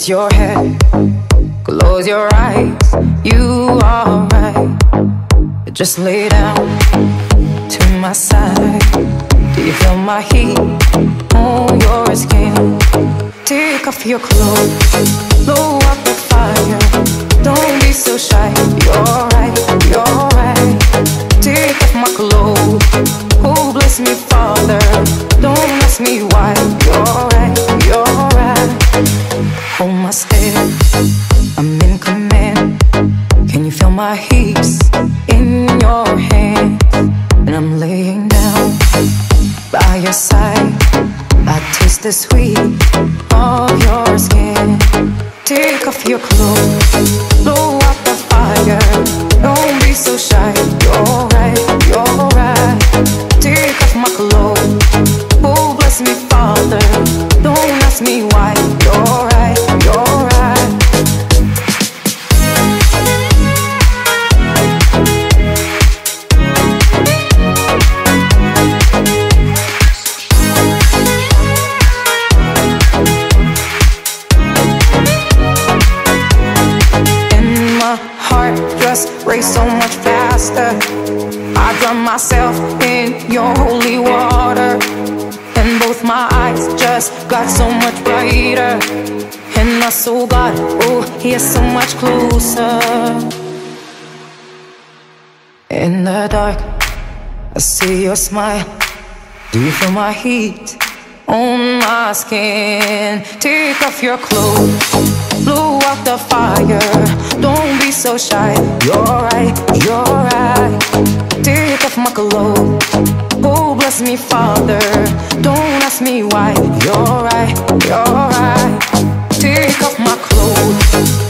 Raise your head, close your eyes, you are right. Just lay down to my side. Do you feel my heat on your skin? Take off your clothes, blow up the fire. Don't be so shy, you're right, you're right. Take off my clothes, oh bless me Father. Don't ask me why, you're right, you're right. Hold my step, I'm in command. Can you feel my heaps in your hands? And I'm laying down by your side. I taste the sweet of your skin. Take off your clothes, blow out the fire. Don't be so shy, you're right, you're right. Take off my clothes, oh bless me Father. Don't ask me why, you're right, you're right. Race so much faster. I drown myself in your holy water, and both my eyes just got so much brighter. And my soul got, oh, here so much closer. In the dark, I see your smile. Do you feel my heat on my skin? Take off your clothes, blow out the fire. Don't be so shy, you're right, you're right. Take off my clothes, oh bless me Father. Don't ask me why, you're right, you're right. Take off my clothes,